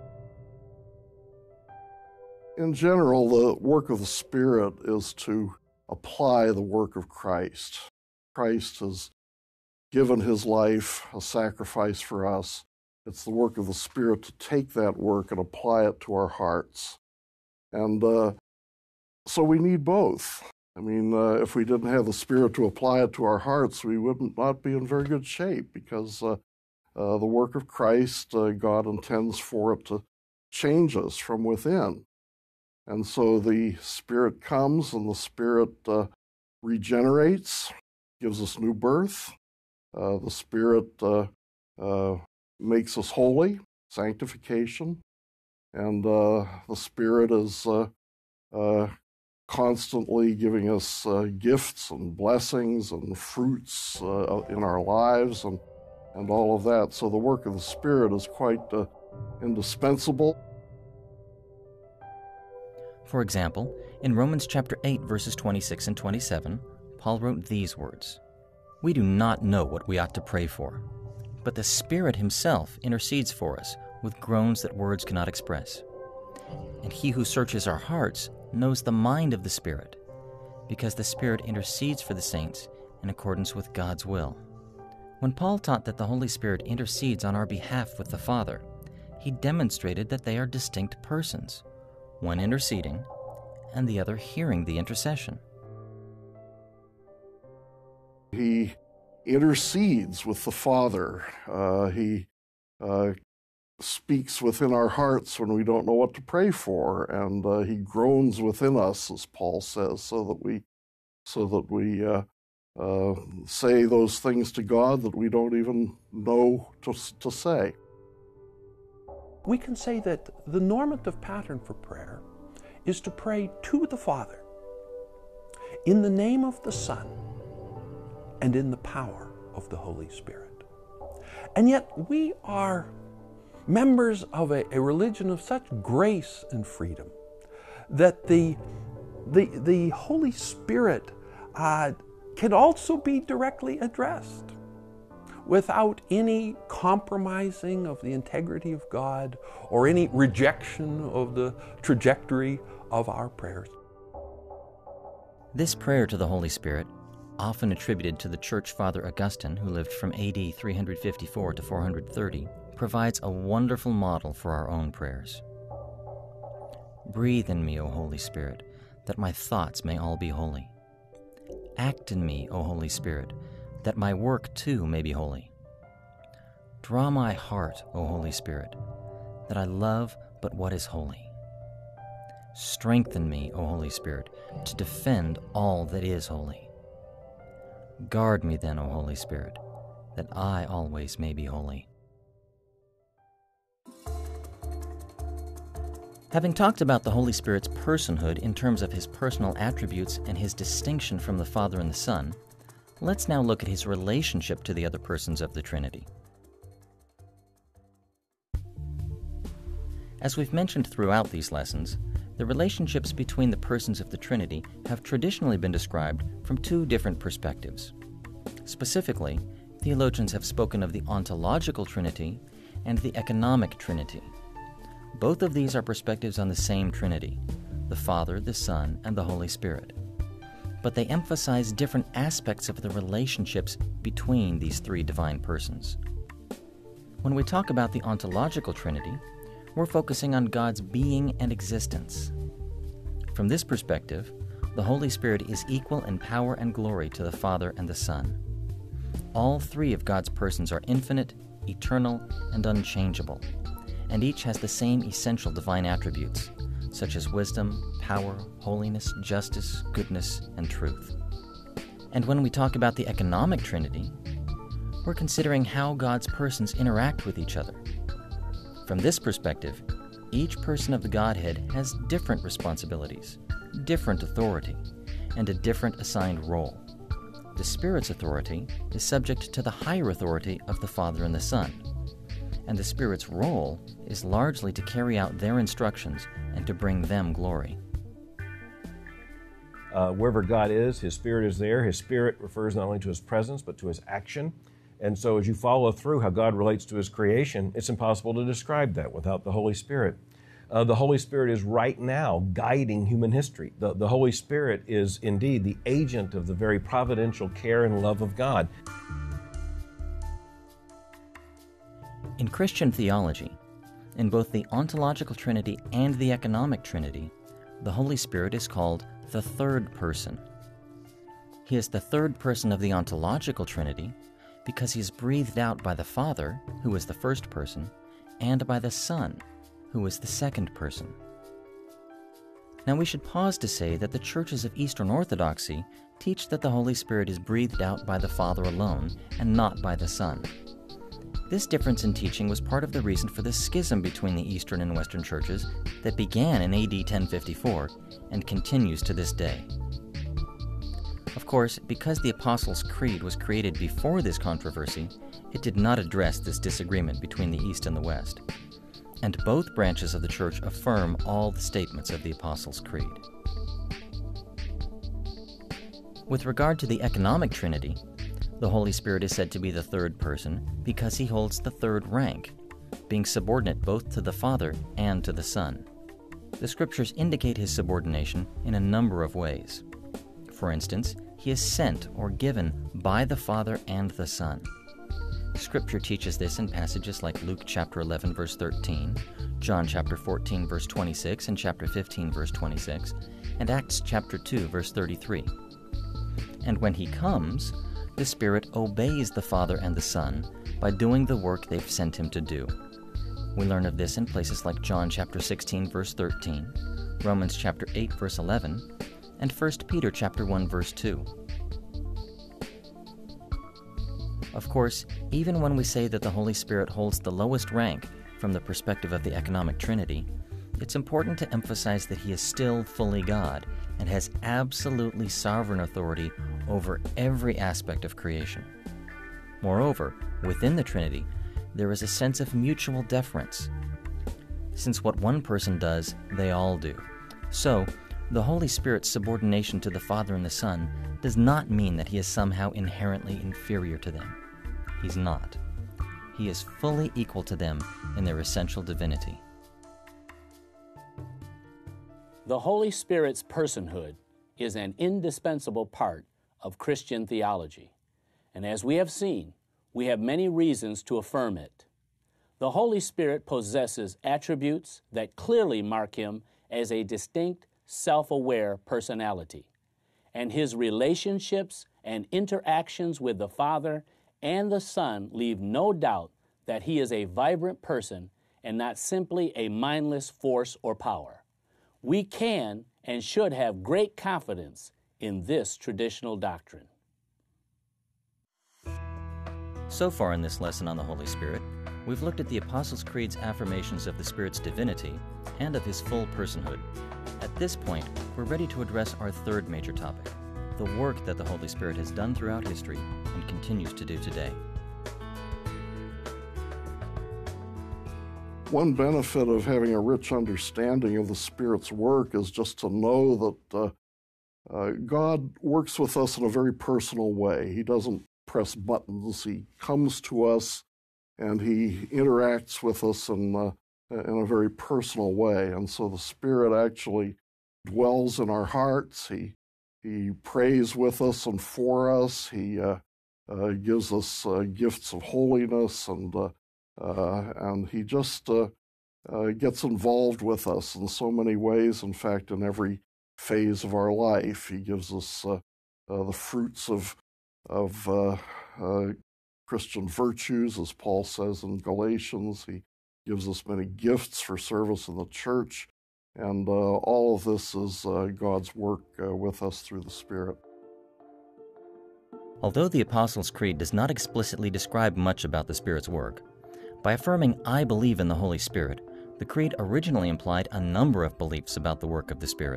In general, the work of the Spirit is to apply the work of Christ. Christ has given his life a sacrifice for us. It's the work of the Spirit to take that work and apply it to our hearts. And uh, so we need both. I mean, uh, if we didn't have the Spirit to apply it to our hearts, we would not be in very good shape, because uh, uh, the work of Christ, uh, God intends for it to change us from within. And so the Spirit comes, and the Spirit uh, regenerates, gives us new birth. Uh, the Spirit uh, uh, makes us holy, sanctification. And uh, the Spirit is uh, uh, constantly giving us uh, gifts and blessings and fruits uh, in our lives and, and all of that. So the work of the Spirit is quite uh, indispensable. For example, in Romans chapter eight, verses twenty-six and twenty-seven, Paul wrote these words, "We do not know what we ought to pray for, but the Spirit himself intercedes for us with groans that words cannot express. And he who searches our hearts knows the mind of the Spirit, because the Spirit intercedes for the saints in accordance with God's will." When Paul taught that the Holy Spirit intercedes on our behalf with the Father, he demonstrated that they are distinct persons, one interceding and the other hearing the intercession. He intercedes with the Father. Uh, he uh, speaks within our hearts when we don't know what to pray for, and uh, he groans within us, as Paul says, so that we, so that we uh, uh, say those things to God that we don't even know to, to say. We can say that the normative pattern for prayer is to pray to the Father in the name of the Son and in the power of the Holy Spirit. And yet we are members of a, a religion of such grace and freedom that the, the, the Holy Spirit uh, can also be directly addressed without any compromising of the integrity of God or any rejection of the trajectory of our prayers. This prayer to the Holy Spirit, often attributed to the Church Father Augustine, who lived from A D three fifty-four to four thirty, provides a wonderful model for our own prayers. Breathe in me, O Holy Spirit, that my thoughts may all be holy. Act in me, O Holy Spirit, that my work too may be holy. Draw my heart, O Holy Spirit, that I love but what is holy. Strengthen me, O Holy Spirit, to defend all that is holy. Guard me then, O Holy Spirit, that I always may be holy. Having talked about the Holy Spirit's personhood in terms of his personal attributes and his distinction from the Father and the Son, let's now look at his relationship to the other persons of the Trinity. As we've mentioned throughout these lessons, the relationships between the persons of the Trinity have traditionally been described from two different perspectives. Specifically, theologians have spoken of the ontological Trinity and the economic Trinity. Both of these are perspectives on the same Trinity, the Father, the Son, and the Holy Spirit. But they emphasize different aspects of the relationships between these three divine persons. When we talk about the ontological Trinity, we're focusing on God's being and existence. From this perspective, the Holy Spirit is equal in power and glory to the Father and the Son. All three of God's persons are infinite, eternal, and unchangeable, and each has the same essential divine attributes, such as wisdom, power, holiness, justice, goodness, and truth. And when we talk about the economic Trinity, we're considering how God's persons interact with each other. From this perspective, each person of the Godhead has different responsibilities, different authority, and a different assigned role. The Spirit's authority is subject to the higher authority of the Father and the Son, and the Spirit's role is largely to carry out their instructions and to bring them glory. Uh, wherever God is, His Spirit is there. His Spirit refers not only to His presence, but to His action. And so as you follow through how God relates to His creation, it's impossible to describe that without the Holy Spirit. Uh, the Holy Spirit is right now guiding human history. The, the Holy Spirit is indeed the agent of the very providential care and love of God. In Christian theology, in both the ontological Trinity and the economic Trinity, the Holy Spirit is called the third person. He is the third person of the ontological Trinity because he is breathed out by the Father, who is the first person, and by the Son, who is the second person. Now we should pause to say that the churches of Eastern Orthodoxy teach that the Holy Spirit is breathed out by the Father alone and not by the Son. This difference in teaching was part of the reason for the schism between the Eastern and Western churches that began in A D ten fifty-four and continues to this day. Of course, because the Apostles' Creed was created before this controversy, it did not address this disagreement between the East and the West. And both branches of the Church affirm all the statements of the Apostles' Creed. With regard to the economic Trinity, the Holy Spirit is said to be the third person because he holds the third rank, being subordinate both to the Father and to the Son. The Scriptures indicate his subordination in a number of ways. For instance, he is sent or given by the Father and the Son. Scripture teaches this in passages like Luke chapter eleven, verse thirteen, John chapter fourteen, verse twenty-six, and chapter fifteen, verse twenty-six, and Acts chapter two, verse thirty-three. And when he comes, the Spirit obeys the Father and the Son by doing the work they've sent him to do. We learn of this in places like John chapter sixteen, verse thirteen, Romans chapter eight, verse eleven, and First Peter chapter one, verse two. Of course, even when we say that the Holy Spirit holds the lowest rank from the perspective of the economic Trinity, it's important to emphasize that he is still fully God and has absolutely sovereign authority over every aspect of creation. Moreover, within the Trinity, there is a sense of mutual deference. Since what one person does, they all do. So, the Holy Spirit's subordination to the Father and the Son does not mean that he is somehow inherently inferior to them. He's not. He is fully equal to them in their essential divinity. The Holy Spirit's personhood is an indispensable part of Christian theology, and as we have seen, we have many reasons to affirm it. The Holy Spirit possesses attributes that clearly mark him as a distinct, self-aware personality, and his relationships and interactions with the Father and the Son leave no doubt that he is a vibrant person and not simply a mindless force or power. We can and should have great confidence in this traditional doctrine. So far in this lesson on the Holy Spirit, we've looked at the Apostles' Creed's affirmations of the Spirit's divinity and of his full personhood. At this point, we're ready to address our third major topic, the work that the Holy Spirit has done throughout history and continues to do today. One benefit of having a rich understanding of the Spirit's work is just to know that uh, uh, God works with us in a very personal way. He doesn't press buttons. He comes to us and he interacts with us in, uh, in a very personal way. And so the Spirit actually dwells in our hearts. He, he prays with us and for us. He uh, uh, gives us uh, gifts of holiness, and uh, uh, and he just uh, uh, gets involved with us in so many ways. In fact, in every phase of our life, he gives us uh, uh, the fruits of of uh, uh, Christian virtues, as Paul says in Galatians. He gives us many gifts for service in the church. And uh, all of this is uh, God's work uh, with us through the Spirit. Although the Apostles' Creed does not explicitly describe much about the Spirit's work, by affirming, "I believe in the Holy Spirit," the Creed originally implied a number of beliefs about the work of the Spirit.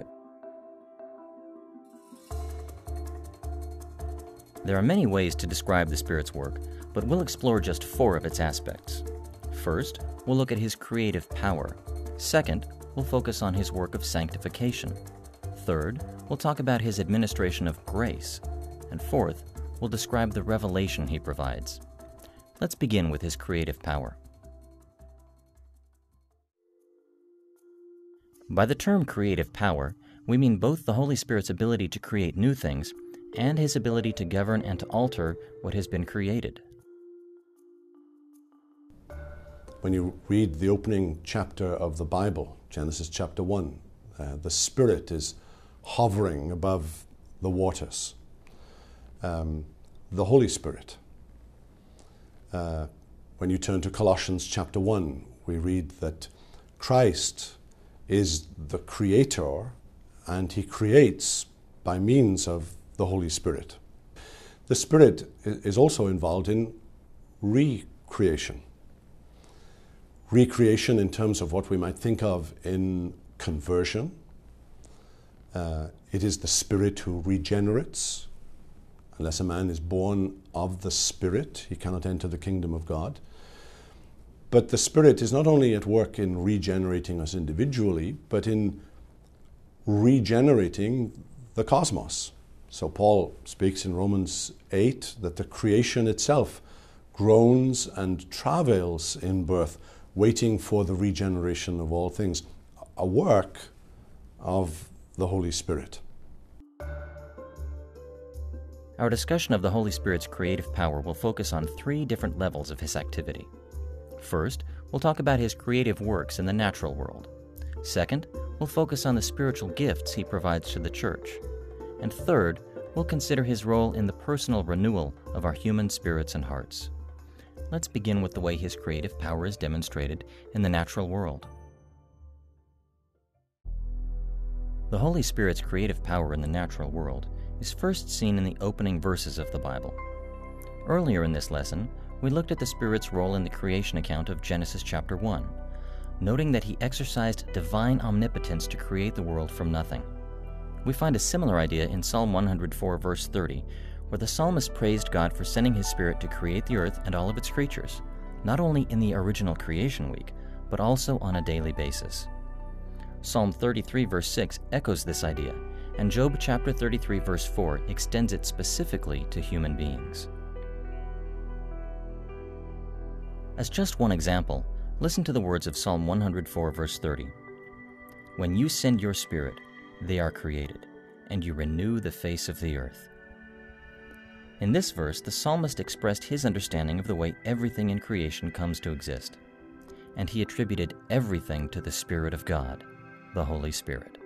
There are many ways to describe the Spirit's work, but we'll explore just four of its aspects. First, we'll look at His creative power. Second, we'll focus on His work of sanctification. Third, we'll talk about His administration of grace. And fourth, we'll describe the revelation He provides. Let's begin with His creative power. By the term creative power, we mean both the Holy Spirit's ability to create new things and His ability to govern and to alter what has been created. When you read the opening chapter of the Bible, Genesis chapter one, uh, the Spirit is hovering above the waters. Um, the Holy Spirit. Uh, when you turn to Colossians chapter one, we read that Christ is the Creator, and He creates by means of the Holy Spirit. The Spirit is also involved in recreation. Recreation in terms of what we might think of in conversion. Uh, it is the Spirit who regenerates. Unless a man is born of the Spirit, he cannot enter the kingdom of God. But the Spirit is not only at work in regenerating us individually, but in regenerating the cosmos. So Paul speaks in Romans eight that the creation itself groans and travails in birth, waiting for the regeneration of all things, a work of the Holy Spirit. Our discussion of the Holy Spirit's creative power will focus on three different levels of His activity. First, we'll talk about His creative works in the natural world. Second, we'll focus on the spiritual gifts He provides to the church. And third, we'll consider His role in the personal renewal of our human spirits and hearts. Let's begin with the way His creative power is demonstrated in the natural world. The Holy Spirit's creative power in the natural world is first seen in the opening verses of the Bible. Earlier in this lesson, we looked at the Spirit's role in the creation account of Genesis chapter one, noting that He exercised divine omnipotence to create the world from nothing. We find a similar idea in Psalm one hundred four, verse thirty, where the psalmist praised God for sending His Spirit to create the earth and all of its creatures, not only in the original creation week, but also on a daily basis. Psalm thirty-three, verse six echoes this idea, and Job chapter thirty-three, verse four extends it specifically to human beings. As just one example, listen to the words of Psalm one hundred four, verse thirty. "When you send your Spirit, they are created, and you renew the face of the earth." In this verse, the psalmist expressed his understanding of the way everything in creation comes to exist, and he attributed everything to the Spirit of God, the Holy Spirit.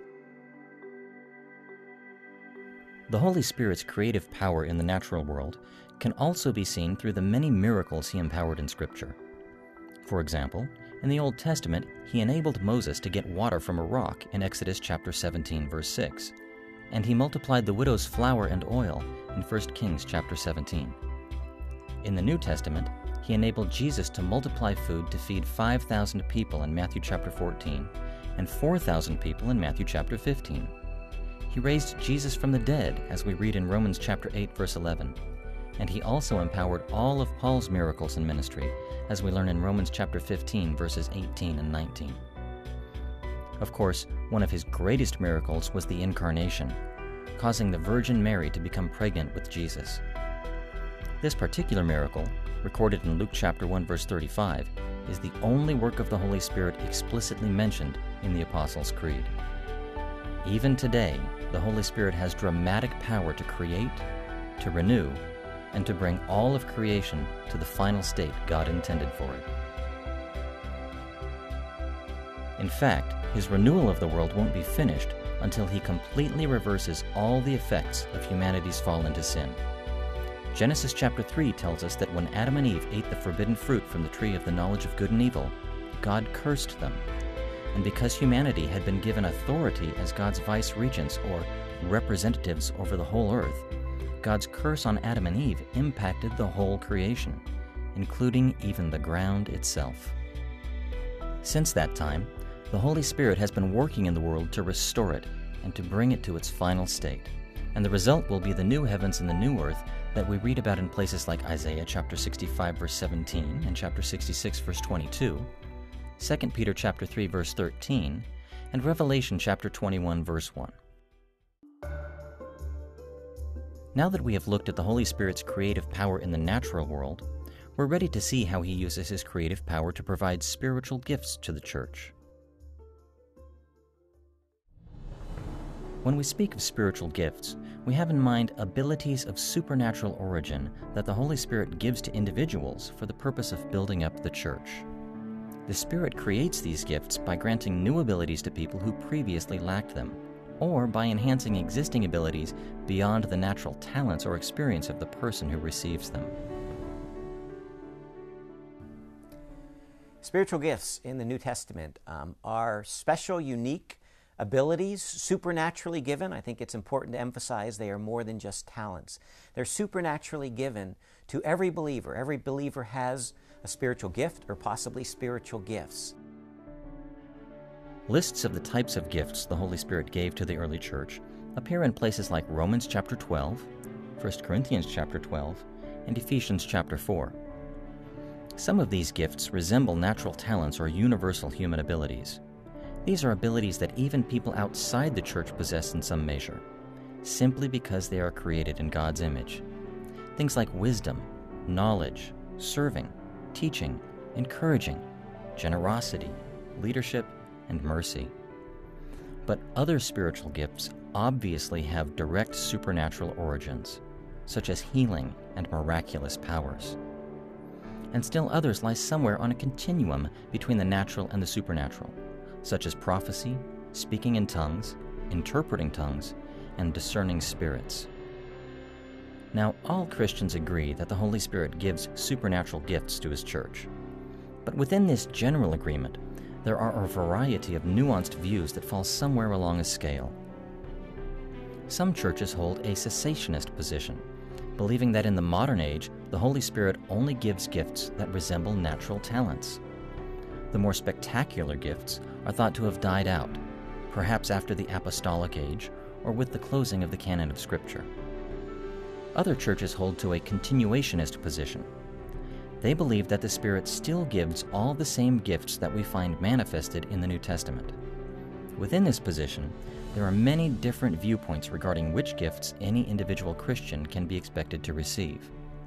The Holy Spirit's creative power in the natural world can also be seen through the many miracles He empowered in Scripture. For example, in the Old Testament, He enabled Moses to get water from a rock in Exodus chapter seventeen, verse six, and He multiplied the widow's flour and oil in First Kings chapter seventeen. In the New Testament, He enabled Jesus to multiply food to feed five thousand people in Matthew chapter fourteen and four thousand people in Matthew chapter fifteen. He raised Jesus from the dead, as we read in Romans chapter eight, verse eleven. And He also empowered all of Paul's miracles in ministry, as we learn in Romans chapter fifteen, verses eighteen and nineteen. Of course, one of His greatest miracles was the Incarnation, causing the Virgin Mary to become pregnant with Jesus. This particular miracle, recorded in Luke chapter one, verse thirty-five, is the only work of the Holy Spirit explicitly mentioned in the Apostles' Creed. Even today, the Holy Spirit has dramatic power to create, to renew, and to bring all of creation to the final state God intended for it. In fact, His renewal of the world won't be finished until He completely reverses all the effects of humanity's fall into sin. Genesis chapter three tells us that when Adam and Eve ate the forbidden fruit from the tree of the knowledge of good and evil, God cursed them. and because humanity had been given authority as God's vice-regents or representatives over the whole earth, God's curse on Adam and Eve impacted the whole creation, including even the ground itself. Since that time, the Holy Spirit has been working in the world to restore it and to bring it to its final state, and the result will be the new heavens and the new earth that we read about in places like Isaiah chapter sixty-five verse seventeen and chapter sixty-six verse twenty-two, Second Peter chapter three verse thirteen, and Revelation chapter twenty-one verse one. Now that we have looked at the Holy Spirit's creative power in the natural world, we're ready to see how he uses his creative power to provide spiritual gifts to the church. When we speak of spiritual gifts, we have in mind abilities of supernatural origin that the Holy Spirit gives to individuals for the purpose of building up the church. The Spirit creates these gifts by granting new abilities to people who previously lacked them, or by enhancing existing abilities beyond the natural talents or experience of the person who receives them. Spiritual gifts in the New Testament um, are special, unique abilities, supernaturally given. I think it's important to emphasize they are more than just talents. They're supernaturally given to every believer. Every believer has a spiritual gift or possibly spiritual gifts. Lists of the types of gifts the Holy Spirit gave to the early church appear in places like Romans chapter twelve, First Corinthians chapter twelve, and Ephesians chapter four. Some of these gifts resemble natural talents or universal human abilities. These are abilities that even people outside the church possess in some measure, simply because they are created in God's image. Things like wisdom, knowledge, serving, teaching, encouraging, generosity, leadership, and mercy. But other spiritual gifts obviously have direct supernatural origins, such as healing and miraculous powers. And still others lie somewhere on a continuum between the natural and the supernatural, such as prophecy, speaking in tongues, interpreting tongues, and discerning spirits. Now, all Christians agree that the Holy Spirit gives supernatural gifts to His church. But within this general agreement, there are a variety of nuanced views that fall somewhere along a scale. Some churches hold a cessationist position, believing that in the modern age, the Holy Spirit only gives gifts that resemble natural talents. The more spectacular gifts are thought to have died out, perhaps after the apostolic age or with the closing of the canon of Scripture. Other churches hold to a continuationist position. They believe that the Spirit still gives all the same gifts that we find manifested in the New Testament. Within this position, there are many different viewpoints regarding which gifts any individual Christian can be expected to receive.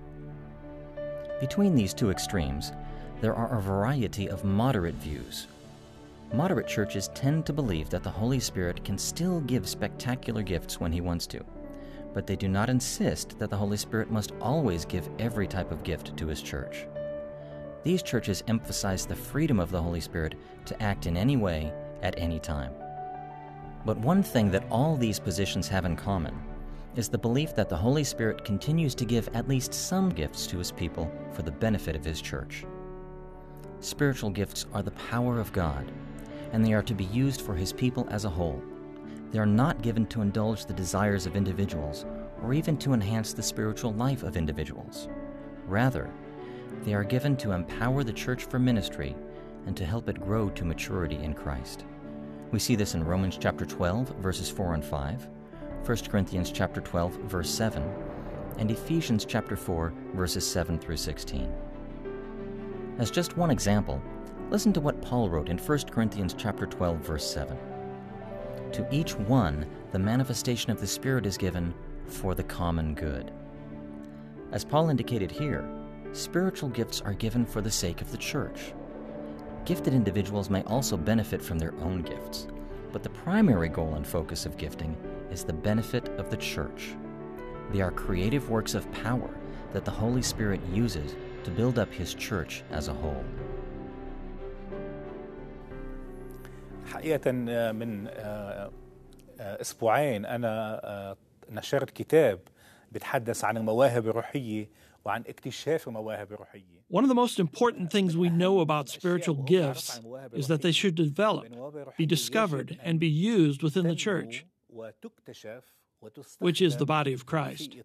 Between these two extremes, there are a variety of moderate views. Moderate churches tend to believe that the Holy Spirit can still give spectacular gifts when He wants to, but they do not insist that the Holy Spirit must always give every type of gift to His church. These churches emphasize the freedom of the Holy Spirit to act in any way, at any time. But one thing that all these positions have in common is the belief that the Holy Spirit continues to give at least some gifts to His people for the benefit of His church. Spiritual gifts are the power of God, and they are to be used for His people as a whole. They are not given to indulge the desires of individuals or even to enhance the spiritual life of individuals. Rather, they are given to empower the church for ministry and to help it grow to maturity in Christ. We see this in Romans chapter twelve, verses four and five, First Corinthians chapter twelve, verse seven, and Ephesians chapter four, verses seven through sixteen. As just one example, listen to what Paul wrote in First Corinthians chapter twelve, verse seven. To each one, the manifestation of the Spirit is given for the common good. As Paul indicated here, spiritual gifts are given for the sake of the church. Gifted individuals may also benefit from their own gifts, but the primary goal and focus of gifting is the benefit of the church. They are creative works of power that the Holy Spirit uses to build up His church as a whole. حقيقة من أسبوعين أنا نشرت كتاب بتحدث عن المواهب الروحية وعن اكتشاف المواهب الروحية. One of the most important things we know about spiritual gifts is that they should develop, be discovered, and be used within the church, which is the body of Christ.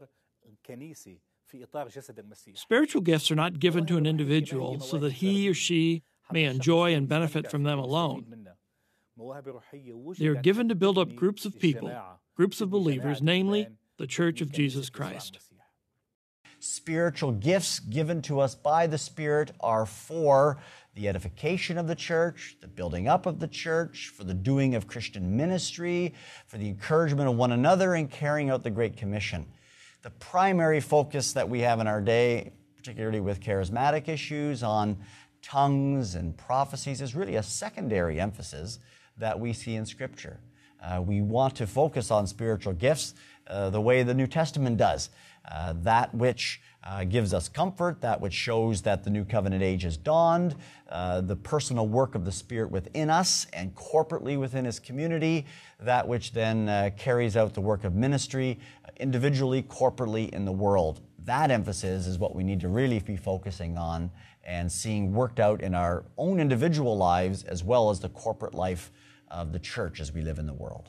Spiritual gifts are not given to an individual so that he or she may enjoy and benefit from them alone. They are given to build up groups of people, groups of believers, namely the Church of Jesus Christ. Spiritual gifts given to us by the Spirit are for the edification of the church, the building up of the church, for the doing of Christian ministry, for the encouragement of one another, and carrying out the Great Commission. The primary focus that we have in our day, particularly with charismatic issues on tongues and prophecies, is really a secondary emphasis that we see in Scripture. Uh, we want to focus on spiritual gifts uh, the way the New Testament does. Uh, that which uh, gives us comfort, that which shows that the New Covenant age has dawned, uh, the personal work of the Spirit within us and corporately within His community, that which then uh, carries out the work of ministry uh, individually, corporately in the world. That emphasis is what we need to really be focusing on and seeing worked out in our own individual lives as well as the corporate life of the church as we live in the world.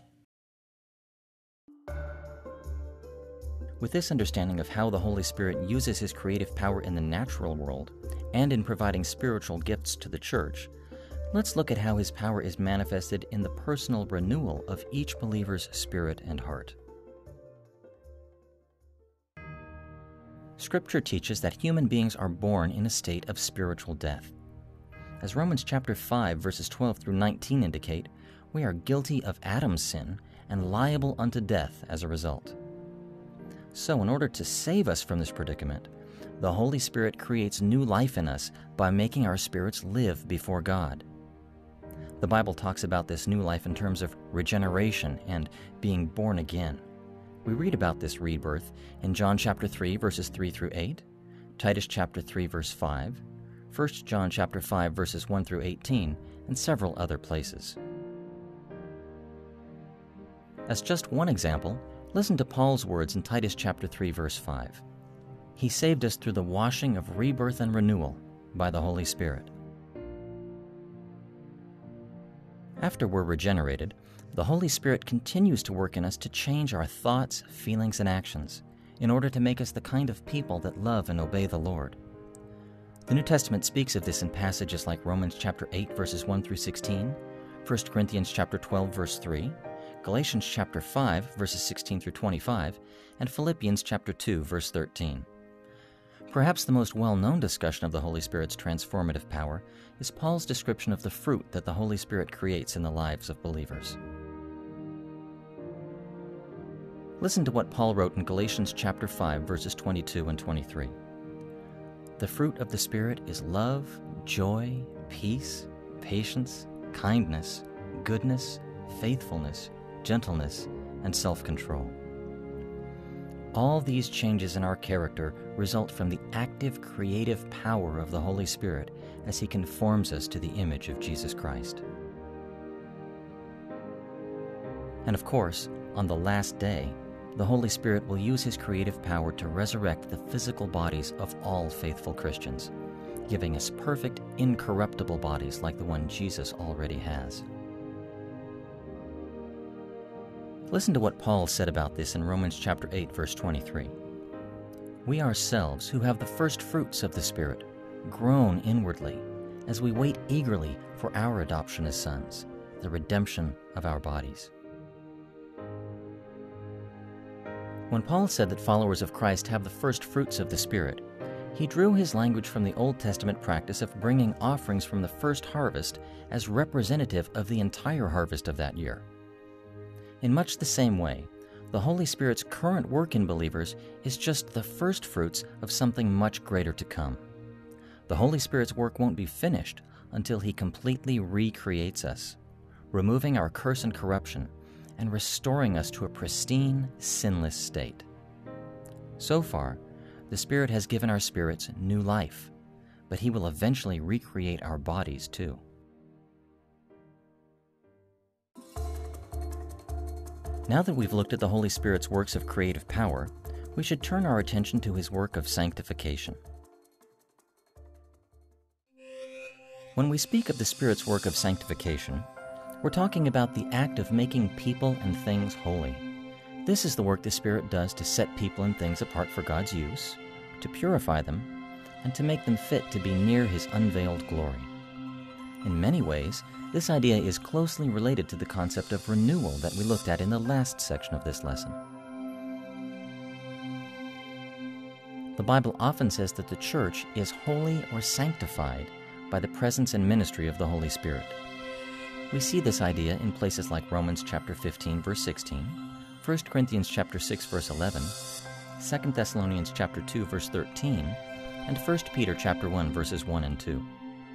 With this understanding of how the Holy Spirit uses His creative power in the natural world and in providing spiritual gifts to the church, let's look at how His power is manifested in the personal renewal of each believer's spirit and heart. Scripture teaches that human beings are born in a state of spiritual death. As Romans chapter five, verses twelve through nineteen indicate, we are guilty of Adam's sin and liable unto death as a result. So, in order to save us from this predicament, the Holy Spirit creates new life in us by making our spirits live before God. The Bible talks about this new life in terms of regeneration and being born again. We read about this rebirth in John chapter three, verses three through eight, Titus chapter three, verse five, First John chapter five, verses one through eighteen, and several other places. As just one example, listen to Paul's words in Titus chapter three, verse five. He saved us through the washing of rebirth and renewal by the Holy Spirit. After we're regenerated, the Holy Spirit continues to work in us to change our thoughts, feelings, and actions in order to make us the kind of people that love and obey the Lord. The New Testament speaks of this in passages like Romans chapter eight, verses one through sixteen, First Corinthians chapter twelve, verse three, Galatians chapter five, verses sixteen through twenty-five, and Philippians chapter two, verse thirteen. Perhaps the most well-known discussion of the Holy Spirit's transformative power is Paul's description of the fruit that the Holy Spirit creates in the lives of believers. Listen to what Paul wrote in Galatians chapter five, verses twenty-two and twenty-three. The fruit of the Spirit is love, joy, peace, patience, kindness, goodness, faithfulness, gentleness, and self-control. All these changes in our character result from the active creative power of the Holy Spirit as He conforms us to the image of Jesus Christ. And of course, on the last day, the Holy Spirit will use His creative power to resurrect the physical bodies of all faithful Christians, giving us perfect, incorruptible bodies like the one Jesus already has. Listen to what Paul said about this in Romans chapter eight, verse twenty-three. We ourselves, who have the first fruits of the Spirit, groan inwardly as we wait eagerly for our adoption as sons, the redemption of our bodies. When Paul said that followers of Christ have the first fruits of the Spirit, he drew his language from the Old Testament practice of bringing offerings from the first harvest as representative of the entire harvest of that year. In much the same way, the Holy Spirit's current work in believers is just the first fruits of something much greater to come. The Holy Spirit's work won't be finished until He completely recreates us, removing our curse and corruption and restoring us to a pristine, sinless state. So far, the Spirit has given our spirits new life, but He will eventually recreate our bodies too. Now that we've looked at the Holy Spirit's works of creative power, we should turn our attention to his work of sanctification. When we speak of the Spirit's work of sanctification, we're talking about the act of making people and things holy. This is the work the Spirit does to set people and things apart for God's use, to purify them, and to make them fit to be near his unveiled glory. In many ways, this idea is closely related to the concept of renewal that we looked at in the last section of this lesson. The Bible often says that the church is holy or sanctified by the presence and ministry of the Holy Spirit. We see this idea in places like Romans chapter fifteen, verse sixteen, First Corinthians chapter six, verse eleven, Second Thessalonians chapter two, verse thirteen, and First Peter chapter one, verses one and two.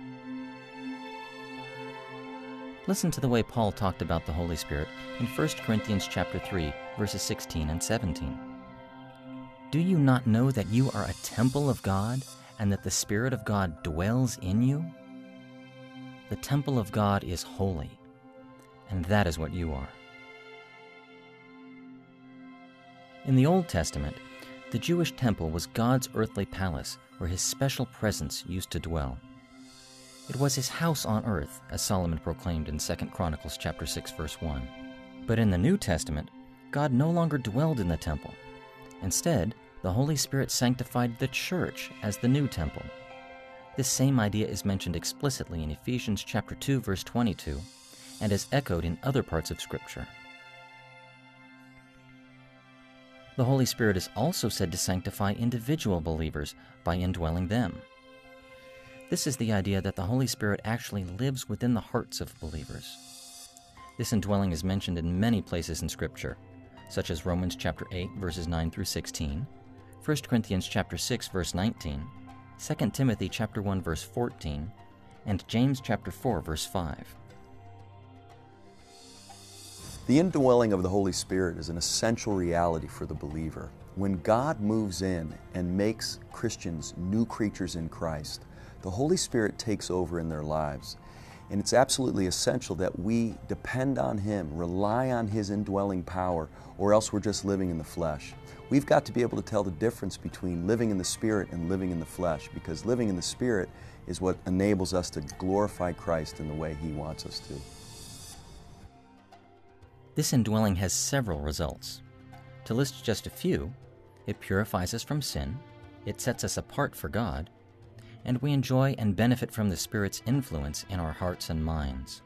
Listen to the way Paul talked about the Holy Spirit in First Corinthians chapter three, verses sixteen and seventeen. Do you not know that you are a temple of God, and that the Spirit of God dwells in you? The temple of God is holy, and that is what you are. In the Old Testament, the Jewish temple was God's earthly palace where his special presence used to dwell. It was his house on earth, as Solomon proclaimed in Second Chronicles chapter six, verse one. But in the New Testament, God no longer dwelled in the temple. Instead, the Holy Spirit sanctified the church as the new temple. This same idea is mentioned explicitly in Ephesians chapter two, verse twenty-two, and is echoed in other parts of Scripture. The Holy Spirit is also said to sanctify individual believers by indwelling them. This is the idea that the Holy Spirit actually lives within the hearts of believers. This indwelling is mentioned in many places in Scripture, such as Romans chapter eight, verses nine through sixteen, First Corinthians chapter six, verse nineteen, Second Timothy chapter one, verse fourteen, and James chapter four, verse five. The indwelling of the Holy Spirit is an essential reality for the believer. When God moves in and makes Christians new creatures in Christ, the Holy Spirit takes over in their lives. And it's absolutely essential that we depend on Him, rely on His indwelling power, or else we're just living in the flesh. We've got to be able to tell the difference between living in the Spirit and living in the flesh, because living in the Spirit is what enables us to glorify Christ in the way He wants us to. This indwelling has several results. To list just a few, it purifies us from sin, it sets us apart for God, and we enjoy and benefit from the Spirit's influence in our hearts and minds.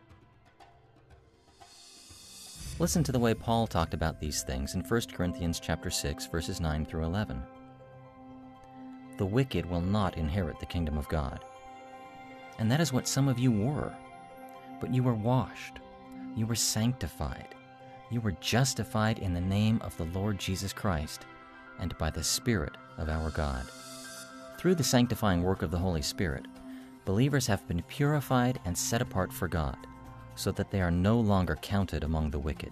Listen to the way Paul talked about these things in First Corinthians chapter six, verses nine through eleven. The wicked will not inherit the kingdom of God. And that is what some of you were. But you were washed, you were sanctified, you were justified in the name of the Lord Jesus Christ, and by the Spirit of our God. Through the sanctifying work of the Holy Spirit, believers have been purified and set apart for God, so that they are no longer counted among the wicked.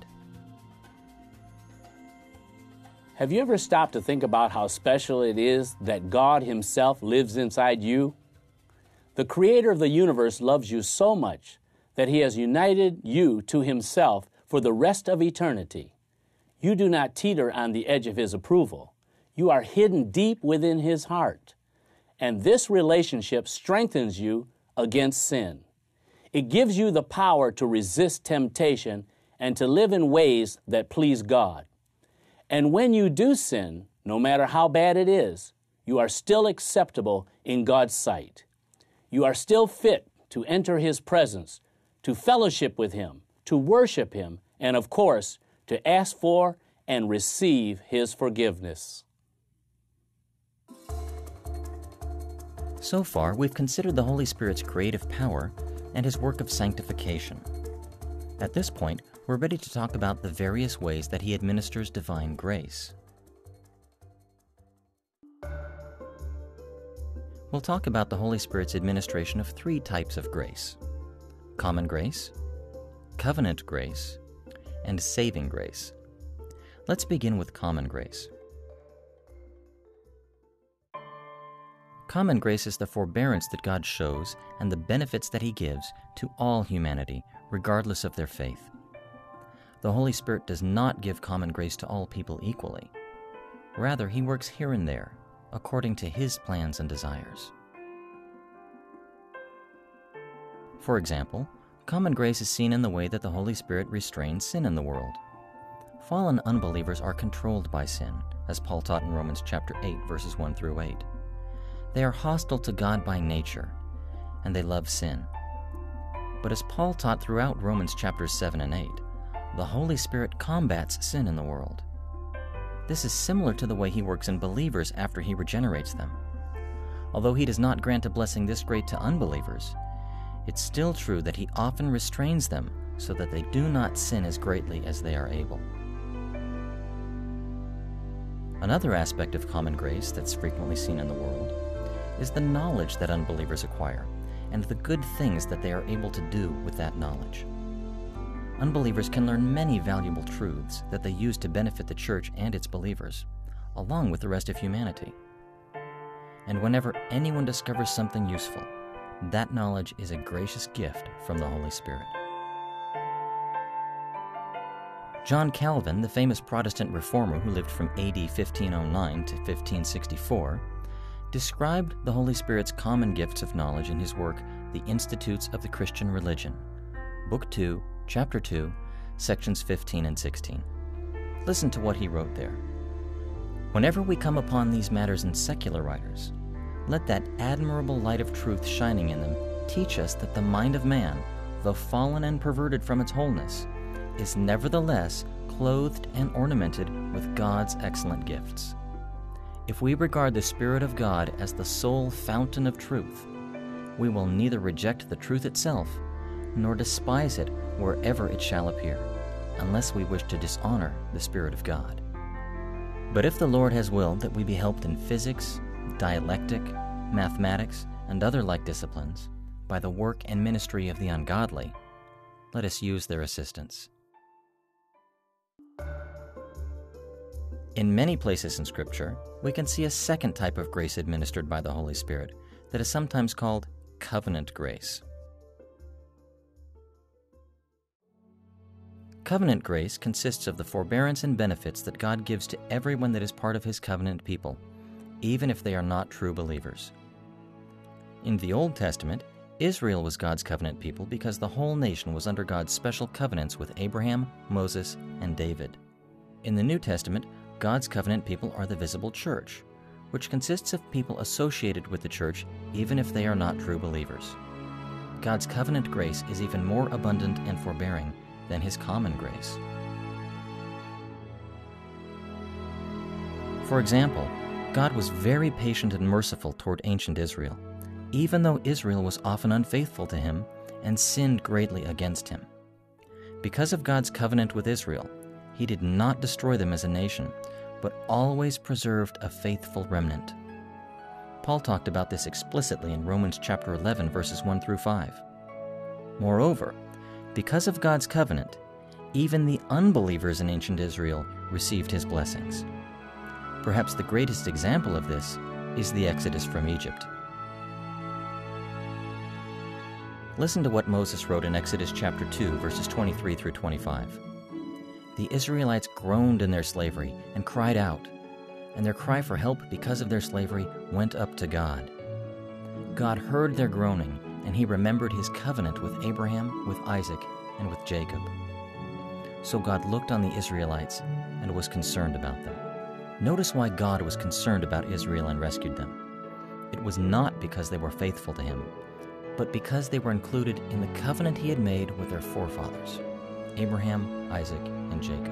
Have you ever stopped to think about how special it is that God Himself lives inside you? The Creator of the universe loves you so much that He has united you to Himself for the rest of eternity. You do not teeter on the edge of His approval. You are hidden deep within His heart. And this relationship strengthens you against sin. It gives you the power to resist temptation and to live in ways that please God. And when you do sin, no matter how bad it is, you are still acceptable in God's sight. You are still fit to enter His presence, to fellowship with Him, to worship Him, and of course, to ask for and receive His forgiveness. So far, we've considered the Holy Spirit's creative power and His work of sanctification. At this point, we're ready to talk about the various ways that He administers divine grace. We'll talk about the Holy Spirit's administration of three types of grace: common grace, covenant grace, and saving grace. Let's begin with common grace. Common grace is the forbearance that God shows and the benefits that He gives to all humanity, regardless of their faith. The Holy Spirit does not give common grace to all people equally. Rather, he works here and there, according to his plans and desires. For example, common grace is seen in the way that the Holy Spirit restrains sin in the world. Fallen unbelievers are controlled by sin, as Paul taught in Romans chapter eight, verses one through eight. They are hostile to God by nature, and they love sin. But as Paul taught throughout Romans chapters seven and eight, the Holy Spirit combats sin in the world. This is similar to the way he works in believers after he regenerates them. Although he does not grant a blessing this great to unbelievers, it's still true that he often restrains them so that they do not sin as greatly as they are able. Another aspect of common grace that's frequently seen in the world is the knowledge that unbelievers acquire and the good things that they are able to do with that knowledge. Unbelievers can learn many valuable truths that they use to benefit the church and its believers, along with the rest of humanity. And whenever anyone discovers something useful, that knowledge is a gracious gift from the Holy Spirit. John Calvin, the famous Protestant reformer who lived from A D fifteen oh nine to fifteen sixty-four, described the Holy Spirit's common gifts of knowledge in his work, The Institutes of the Christian Religion, Book two, Chapter two, sections fifteen and sixteen. Listen to what he wrote there. Whenever we come upon these matters in secular writers, let that admirable light of truth shining in them teach us that the mind of man, though fallen and perverted from its wholeness, is nevertheless clothed and ornamented with God's excellent gifts. If we regard the Spirit of God as the sole fountain of truth, we will neither reject the truth itself nor despise it wherever it shall appear, unless we wish to dishonor the Spirit of God. But if the Lord has willed that we be helped in physics, dialectic, mathematics, and other like disciplines by the work and ministry of the ungodly, let us use their assistance. In many places in Scripture, we can see a second type of grace administered by the Holy Spirit that is sometimes called covenant grace. Covenant grace consists of the forbearance and benefits that God gives to everyone that is part of His covenant people, even if they are not true believers. In the Old Testament, Israel was God's covenant people because the whole nation was under God's special covenants with Abraham, Moses, and David. In the New Testament, God's covenant people are the visible church, which consists of people associated with the church even if they are not true believers. God's covenant grace is even more abundant and forbearing than His common grace. For example, God was very patient and merciful toward ancient Israel, even though Israel was often unfaithful to Him and sinned greatly against Him. Because of God's covenant with Israel, He did not destroy them as a nation, but always preserved a faithful remnant. Paul talked about this explicitly in Romans chapter eleven, verses one through five. Moreover, because of God's covenant, even the unbelievers in ancient Israel received His blessings. Perhaps the greatest example of this is the Exodus from Egypt. Listen to what Moses wrote in Exodus chapter two, verses twenty-three through twenty-five. The Israelites groaned in their slavery and cried out, and their cry for help because of their slavery went up to God. God heard their groaning, and He remembered His covenant with Abraham, with Isaac, and with Jacob. So God looked on the Israelites and was concerned about them. Notice why God was concerned about Israel and rescued them. It was not because they were faithful to Him, but because they were included in the covenant He had made with their forefathers, Abraham, Isaac, and Jacob.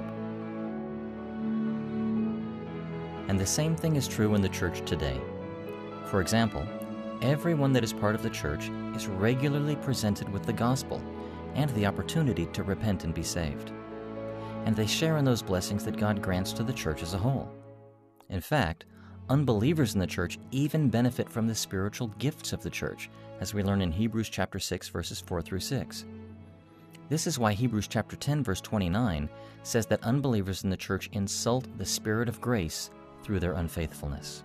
And the same thing is true in the church today. For example, everyone that is part of the church is regularly presented with the gospel and the opportunity to repent and be saved. And they share in those blessings that God grants to the church as a whole. In fact, unbelievers in the church even benefit from the spiritual gifts of the church, as we learn in Hebrews chapter six, verses four through six. This is why Hebrews chapter ten, verse twenty-nine says that unbelievers in the church insult the Spirit of grace through their unfaithfulness.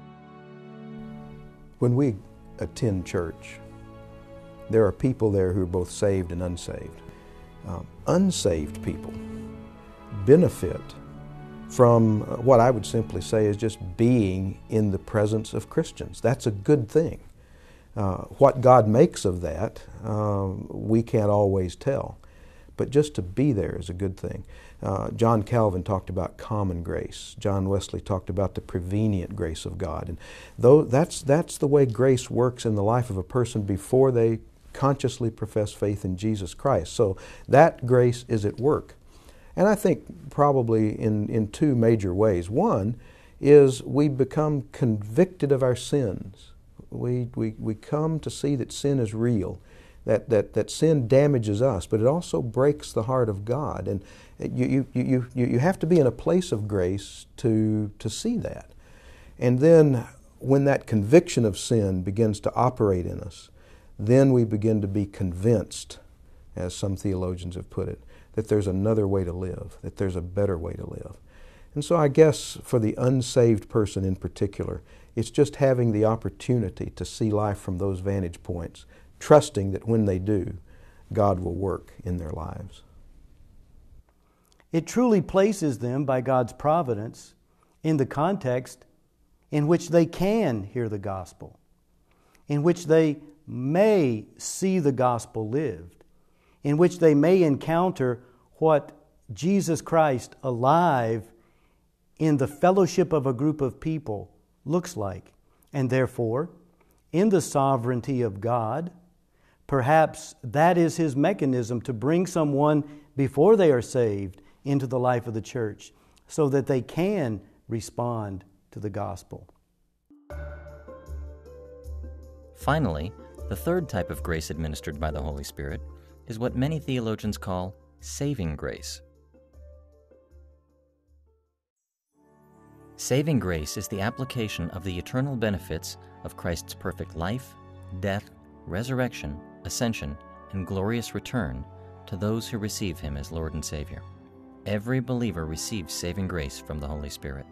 When we attend church, there are people there who are both saved and unsaved. Um, unsaved people benefit from what I would simply say is just being in the presence of Christians. That's a good thing. Uh, what God makes of that, um, we can't always tell. But just to be there is a good thing. Uh, John Calvin talked about common grace. John Wesley talked about the prevenient grace of God. And though that's, that's the way grace works in the life of a person before they consciously profess faith in Jesus Christ. So that grace is at work. And I think probably in, in two major ways. One is we become convicted of our sins. We, we, we come to see that sin is real, that, that, that sin damages us, but it also breaks the heart of God. And you, you, you, you, you have to be in a place of grace to, to see that. And then when that conviction of sin begins to operate in us, then we begin to be convinced, as some theologians have put it, that there's another way to live, that there's a better way to live. And so I guess for the unsaved person in particular, it's just having the opportunity to see life from those vantage points, trusting that when they do, God will work in their lives. It truly places them, by God's providence, in the context in which they can hear the gospel, in which they may see the gospel lived, in which they may encounter what Jesus Christ alive in the fellowship of a group of people looks like. And therefore, in the sovereignty of God, perhaps that is His mechanism to bring someone before they are saved into the life of the church so that they can respond to the gospel. Finally, the third type of grace administered by the Holy Spirit is what many theologians call saving grace. Saving grace is the application of the eternal benefits of Christ's perfect life, death, resurrection, ascension, and glorious return to those who receive Him as Lord and Savior. Every believer receives saving grace from the Holy Spirit.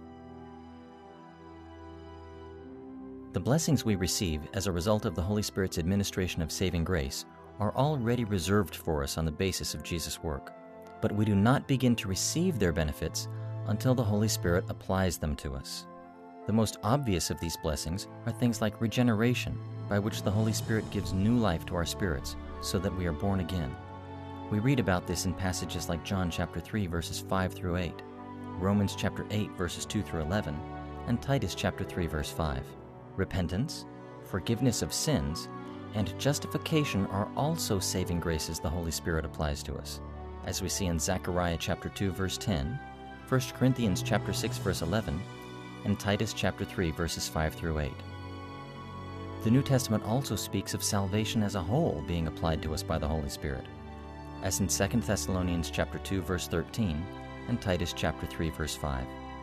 The blessings we receive as a result of the Holy Spirit's administration of saving grace are already reserved for us on the basis of Jesus' work, but we do not begin to receive their benefits until the Holy Spirit applies them to us. The most obvious of these blessings are things like regeneration, by which the Holy Spirit gives new life to our spirits so that we are born again. We read about this in passages like John chapter three, verses five through eight, Romans chapter eight, verses two through eleven, and Titus chapter three, verse five. Repentance, forgiveness of sins, and justification are also saving graces the Holy Spirit applies to us, as we see in Zechariah chapter two, verse ten, First Corinthians chapter six, verse eleven, and Titus chapter three, verses five through eight. The New Testament also speaks of salvation as a whole being applied to us by the Holy Spirit, as in Second Thessalonians chapter two, verse thirteen, and Titus chapter three, verse five.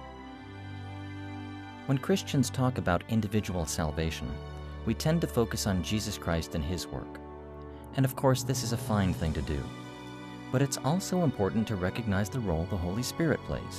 When Christians talk about individual salvation, we tend to focus on Jesus Christ and His work. And of course, this is a fine thing to do. But it's also important to recognize the role the Holy Spirit plays.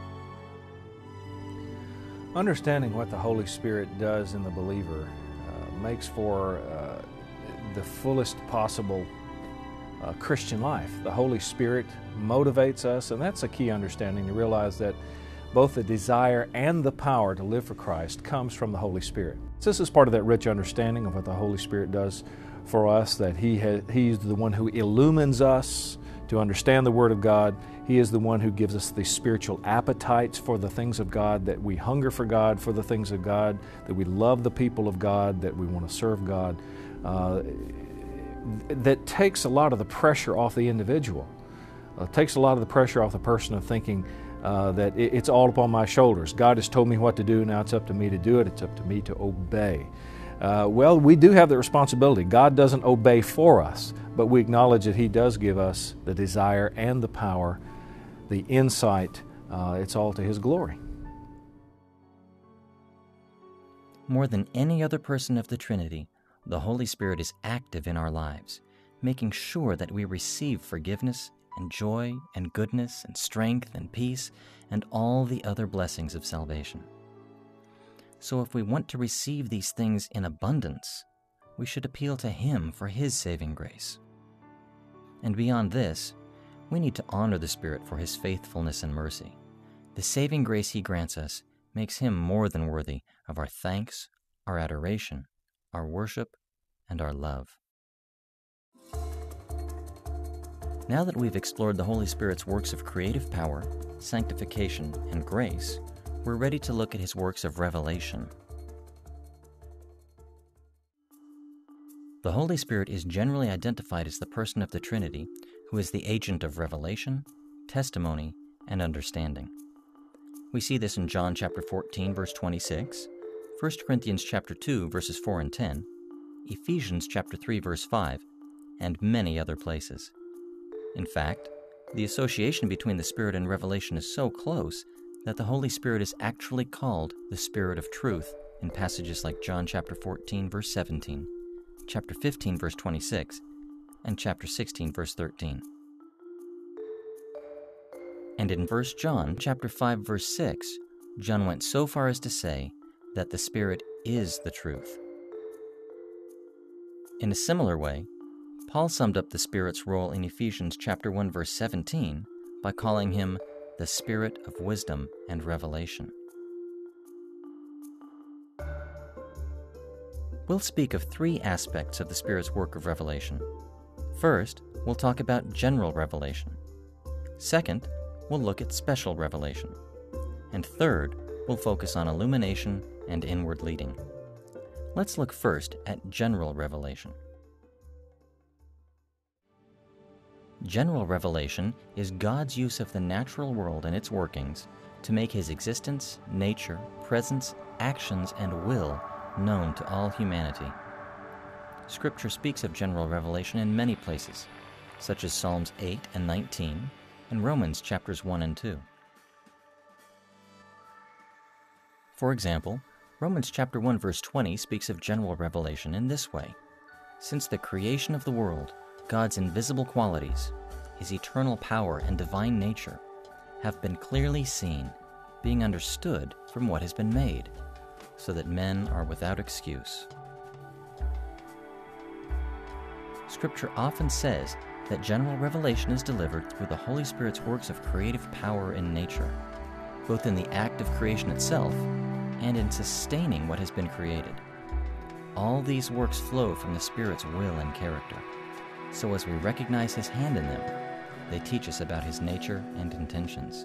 Understanding what the Holy Spirit does in the believer uh, makes for uh, the fullest possible uh, Christian life. The Holy Spirit motivates us, and that's a key understanding, to realize that both the desire and the power to live for Christ comes from the Holy Spirit. So this is part of that rich understanding of what the Holy Spirit does for us, that He has, He's the one who illumines us to understand the Word of God. He is the one who gives us the spiritual appetites for the things of God, that we hunger for God, for the things of God, that we love the people of God, that we want to serve God. Uh, that takes a lot of the pressure off the individual. Uh, takes a lot of the pressure off the person of thinking uh, that it, it's all upon my shoulders. God has told me what to do, now it's up to me to do it, it's up to me to obey. Uh, well, we do have the responsibility. God doesn't obey for us, but we acknowledge that He does give us the desire and the power, the insight. Uh, it's all to His glory. More than any other person of the Trinity, the Holy Spirit is active in our lives, making sure that we receive forgiveness and joy and goodness and strength and peace and all the other blessings of salvation. So if we want to receive these things in abundance, we should appeal to Him for His saving grace. And beyond this, we need to honor the Spirit for His faithfulness and mercy, The saving grace He grants us makes Him more than worthy of our thanks, our adoration, our worship, and our love. Now that we've explored the Holy Spirit's works of creative power, sanctification, and grace, we're ready to look at His works of revelation. The Holy Spirit is generally identified as the person of the Trinity who is the agent of revelation, testimony, and understanding. We see this in John chapter fourteen, verse twenty-six, First Corinthians chapter two, verses four and ten, Ephesians chapter three, verse five, and many other places. In fact, the association between the Spirit and revelation is so close that the Holy Spirit is actually called the Spirit of Truth in passages like John chapter fourteen, verse seventeen, chapter fifteen, verse twenty-six, and chapter sixteen, verse thirteen. And in First John chapter five, verse six, John went so far as to say that the Spirit is the truth. In a similar way, Paul summed up the Spirit's role in Ephesians chapter one, verse seventeen by calling Him the Spirit of wisdom and revelation. We'll speak of three aspects of the Spirit's work of revelation. First, we'll talk about general revelation. Second, we'll look at special revelation. And third, we'll focus on illumination and inward leading. Let's look first at general revelation. General revelation is God's use of the natural world and its workings to make His existence, nature, presence, actions, and will known to all humanity. Scripture speaks of general revelation in many places, such as Psalms eight and nineteen and Romans chapters one and two. For example, Romans chapter one verse twenty speaks of general revelation in this way: since the creation of the world, God's invisible qualities, His eternal power and divine nature, have been clearly seen, being understood from what has been made, so that men are without excuse. Scripture often says that general revelation is delivered through the Holy Spirit's works of creative power in nature, both in the act of creation itself and in sustaining what has been created. All these works flow from the Spirit's will and character. So as we recognize His hand in them, they teach us about His nature and intentions.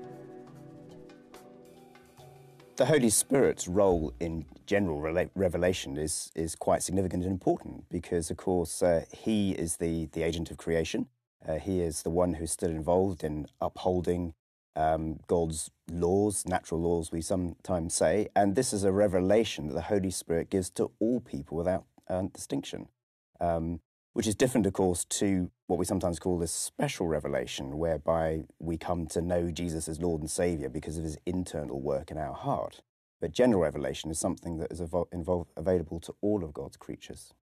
The Holy Spirit's role in general rela- revelation is, is quite significant and important because, of course, uh, He is the, the agent of creation. Uh, he is the one who's still involved in upholding um, God's laws, natural laws, we sometimes say. And this is a revelation that the Holy Spirit gives to all people without uh, distinction. Um, which is different, of course, to what we sometimes call this special revelation, whereby we come to know Jesus as Lord and Saviour because of His internal work in our heart. But general revelation is something that is evo- involved, available to all of God's creatures.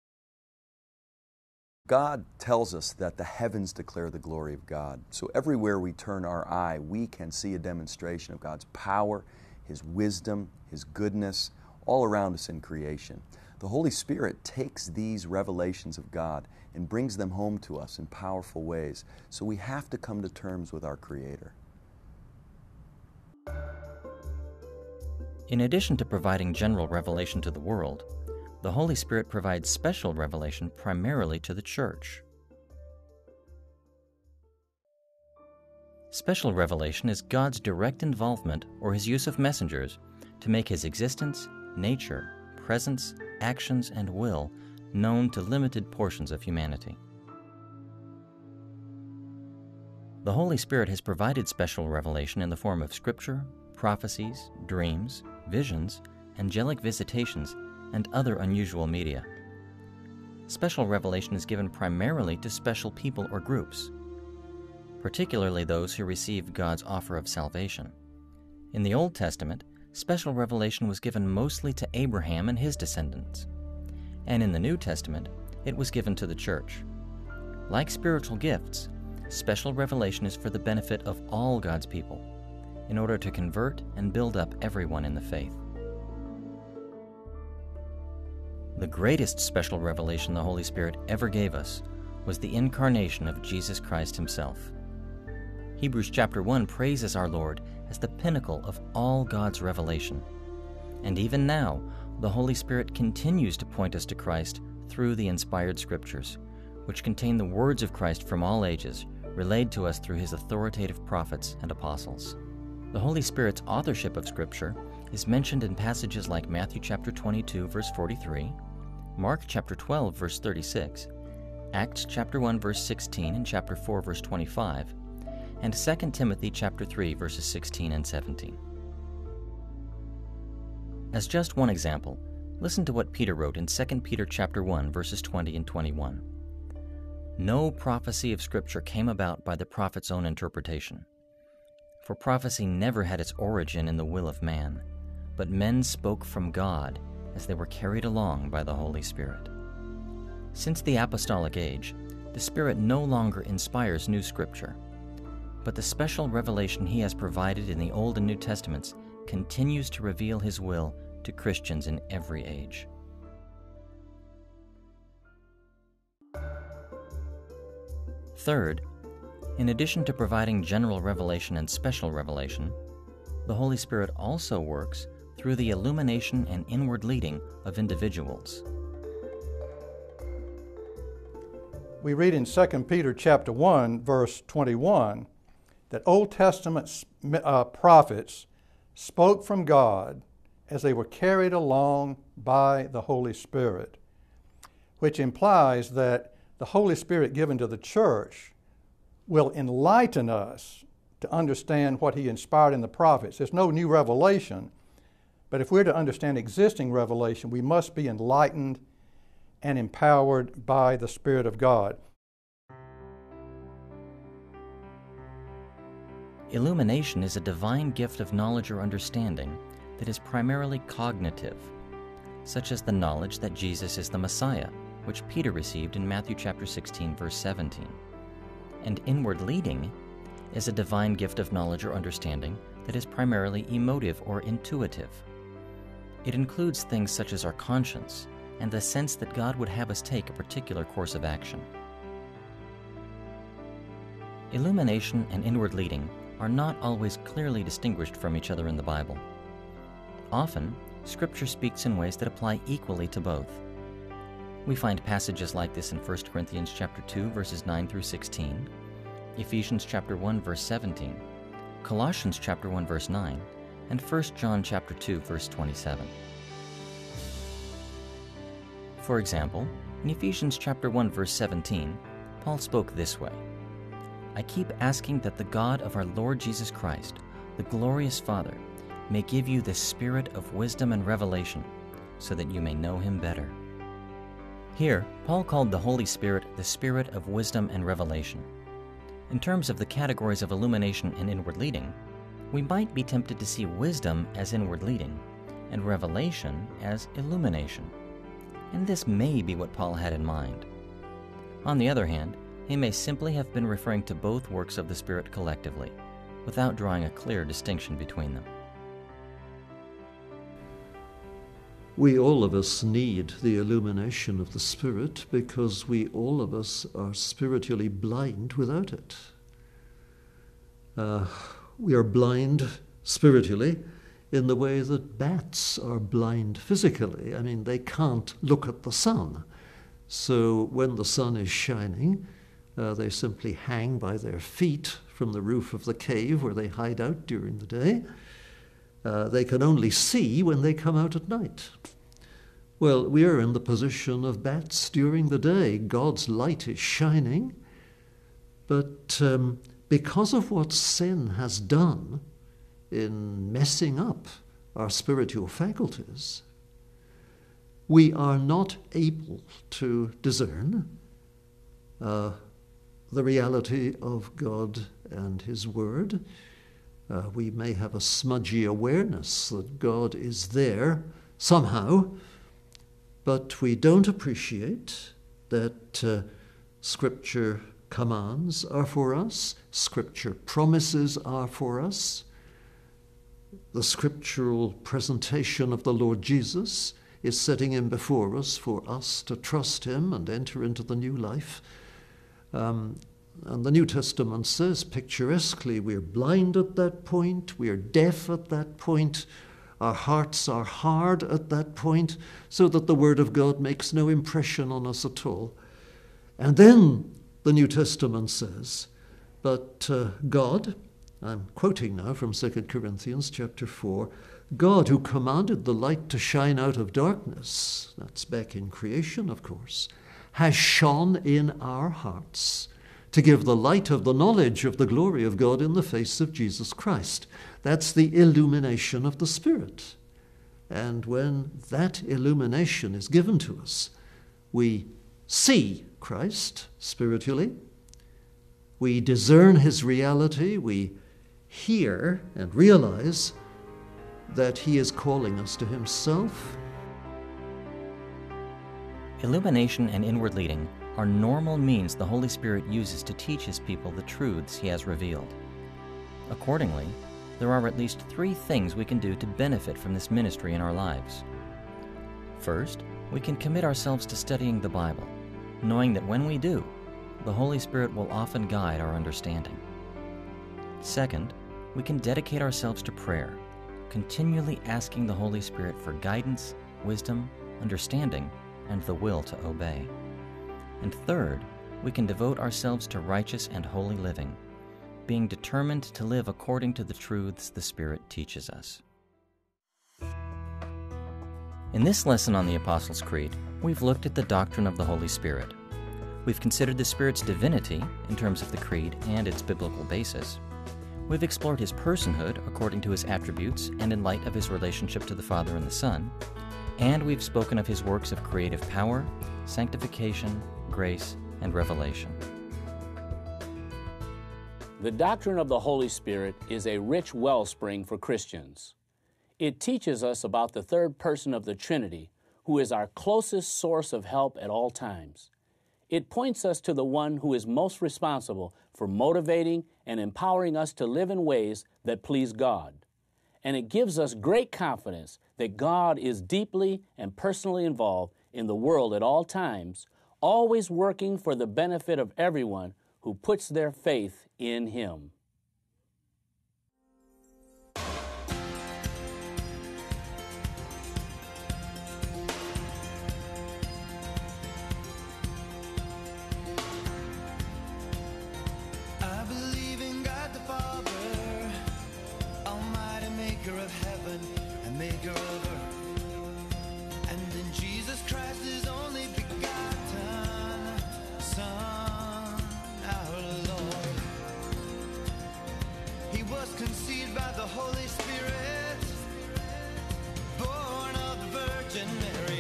God tells us that the heavens declare the glory of God. So everywhere we turn our eye, we can see a demonstration of God's power, His wisdom, His goodness, all around us in creation. The Holy Spirit takes these revelations of God and brings them home to us in powerful ways. So we have to come to terms with our Creator. In addition to providing general revelation to the world, the Holy Spirit provides special revelation primarily to the church. Special revelation is God's direct involvement or His use of messengers to make His existence, nature, presence, actions, and will known to limited portions of humanity. The Holy Spirit has provided special revelation in the form of Scripture, prophecies, dreams, visions, angelic visitations, and other unusual media. Special revelation is given primarily to special people or groups, particularly those who receive God's offer of salvation. In the Old Testament, special revelation was given mostly to Abraham and his descendants, and in the New Testament, it was given to the church. Like spiritual gifts, special revelation is for the benefit of all God's people, in order to convert and build up everyone in the faith. The greatest special revelation the Holy Spirit ever gave us was the incarnation of Jesus Christ Himself. Hebrews chapter one praises our Lord as the pinnacle of all God's revelation. And even now, the Holy Spirit continues to point us to Christ through the inspired Scriptures, which contain the words of Christ from all ages, relayed to us through his authoritative prophets and apostles. The Holy Spirit's authorship of Scripture is mentioned in passages like Matthew chapter twenty-two, verse forty-three, Mark chapter twelve, verse thirty-six, Acts chapter one, verse sixteen, and chapter four, verse twenty-five, and Second Timothy chapter three, verses sixteen and seventeen. As just one example, listen to what Peter wrote in Second Peter chapter one, verses twenty and twenty-one. No prophecy of Scripture came about by the prophet's own interpretation. For prophecy never had its origin in the will of man, but men spoke from God as they were carried along by the Holy Spirit. Since the apostolic age, the Spirit no longer inspires new Scripture, but the special revelation he has provided in the Old and New Testaments continues to reveal his will to Christians in every age. Third, in addition to providing general revelation and special revelation, the Holy Spirit also works through the illumination and inward leading of individuals. We read in Second Peter chapter one, verse twenty-one, that Old Testament uh, prophets spoke from God as they were carried along by the Holy Spirit, which implies that the Holy Spirit given to the church will enlighten us to understand what he inspired in the prophets. There's no new revelation, but if we're to understand existing revelation, we must be enlightened and empowered by the Spirit of God. Illumination is a divine gift of knowledge or understanding that is primarily cognitive, such as the knowledge that Jesus is the Messiah, which Peter received in Matthew chapter sixteen, verse seventeen. And inward leading is a divine gift of knowledge or understanding that is primarily emotive or intuitive. It includes things such as our conscience and the sense that God would have us take a particular course of action. Illumination and inward leading are not always clearly distinguished from each other in the Bible. Often, Scripture speaks in ways that apply equally to both. We find passages like this in First Corinthians chapter two, verses nine through sixteen, Ephesians chapter one, verse seventeen, Colossians chapter one, verse nine, and First John chapter two, verse twenty-seven. For example, in Ephesians chapter one, verse seventeen, Paul spoke this way, "I keep asking that the God of our Lord Jesus Christ, the glorious Father, may give you the spirit of wisdom and revelation, so that you may know him better." Here, Paul called the Holy Spirit the Spirit of wisdom and revelation. In terms of the categories of illumination and inward leading, we might be tempted to see wisdom as inward leading and revelation as illumination. And this may be what Paul had in mind. On the other hand, he may simply have been referring to both works of the Spirit collectively, without drawing a clear distinction between them. We all of us need the illumination of the Spirit because we all of us are spiritually blind without it. Uh, we are blind spiritually in the way that bats are blind physically. I mean, they can't look at the sun. So when the sun is shining, uh, they simply hang by their feet from the roof of the cave where they hide out during the day. Uh, they can only see when they come out at night. Well, we are in the position of bats during the day. God's light is shining, but um, because of what sin has done in messing up our spiritual faculties, we are not able to discern uh, the reality of God and His Word. Uh, we may have a smudgy awareness that God is there somehow, but we don't appreciate that uh, Scripture commands are for us, Scripture promises are for us. The scriptural presentation of the Lord Jesus is setting Him before us for us to trust Him and enter into the new life. Um, And the New Testament says picturesquely, we're blind at that point, we're deaf at that point, our hearts are hard at that point, so that the Word of God makes no impression on us at all. And then the New Testament says, but uh, God, I'm quoting now from Second Corinthians chapter four, God who commanded the light to shine out of darkness, that's back in creation, of course, has shone in our hearts to give the light of the knowledge of the glory of God in the face of Jesus Christ. That's the illumination of the Spirit. And when that illumination is given to us, we see Christ spiritually, we discern his reality, we hear and realize that he is calling us to himself. Illumination and inward leading are normal means the Holy Spirit uses to teach his people the truths he has revealed. Accordingly, there are at least three things we can do to benefit from this ministry in our lives. First, we can commit ourselves to studying the Bible, knowing that when we do, the Holy Spirit will often guide our understanding. Second, we can dedicate ourselves to prayer, continually asking the Holy Spirit for guidance, wisdom, understanding, and the will to obey. And third, we can devote ourselves to righteous and holy living, being determined to live according to the truths the Spirit teaches us. In this lesson on the Apostles' Creed, we've looked at the doctrine of the Holy Spirit. We've considered the Spirit's divinity in terms of the Creed and its biblical basis. We've explored his personhood according to his attributes and in light of his relationship to the Father and the Son. And we've spoken of his works of creative power, sanctification, grace, and revelation. The doctrine of the Holy Spirit is a rich wellspring for Christians. It teaches us about the third person of the Trinity, who is our closest source of help at all times. It points us to the one who is most responsible for motivating and empowering us to live in ways that please God. And it gives us great confidence that God is deeply and personally involved in the world at all times, always working for the benefit of everyone who puts their faith in him. I believe in God the Father, Almighty Maker of heaven and Maker of earth, and in Jesus Christ, His only begotten Son, our Lord. He was conceived by the Holy Spirit, born of the Virgin Mary,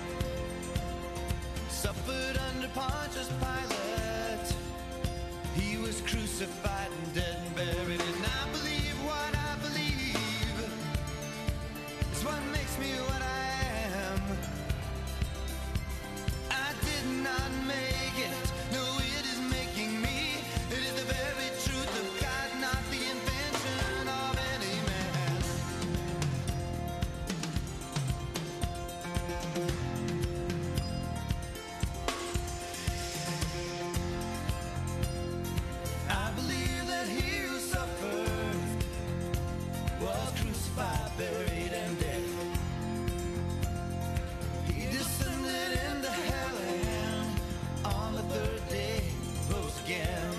suffered under Pontius Pilate. He was crucified and dead and buried, and I believe what I believe is what makes me what I am. I did not make it, no, it is making me. It is the very truth of God, not the invention of any man. I believe that He who suffered was crucified, buried, and dead. He descended into hell and on the third day rose again.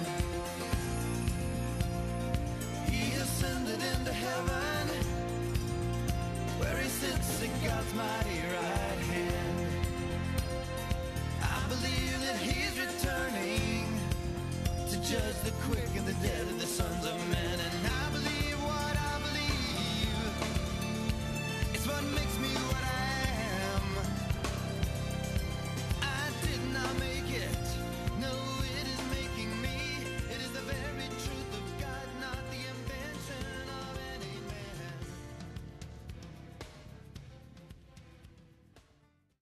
He ascended into heaven, where He sits at God's mighty right hand. I believe that He's returning to judge the quick and the dead and the sons of men. And I believe what I believe. It's what makes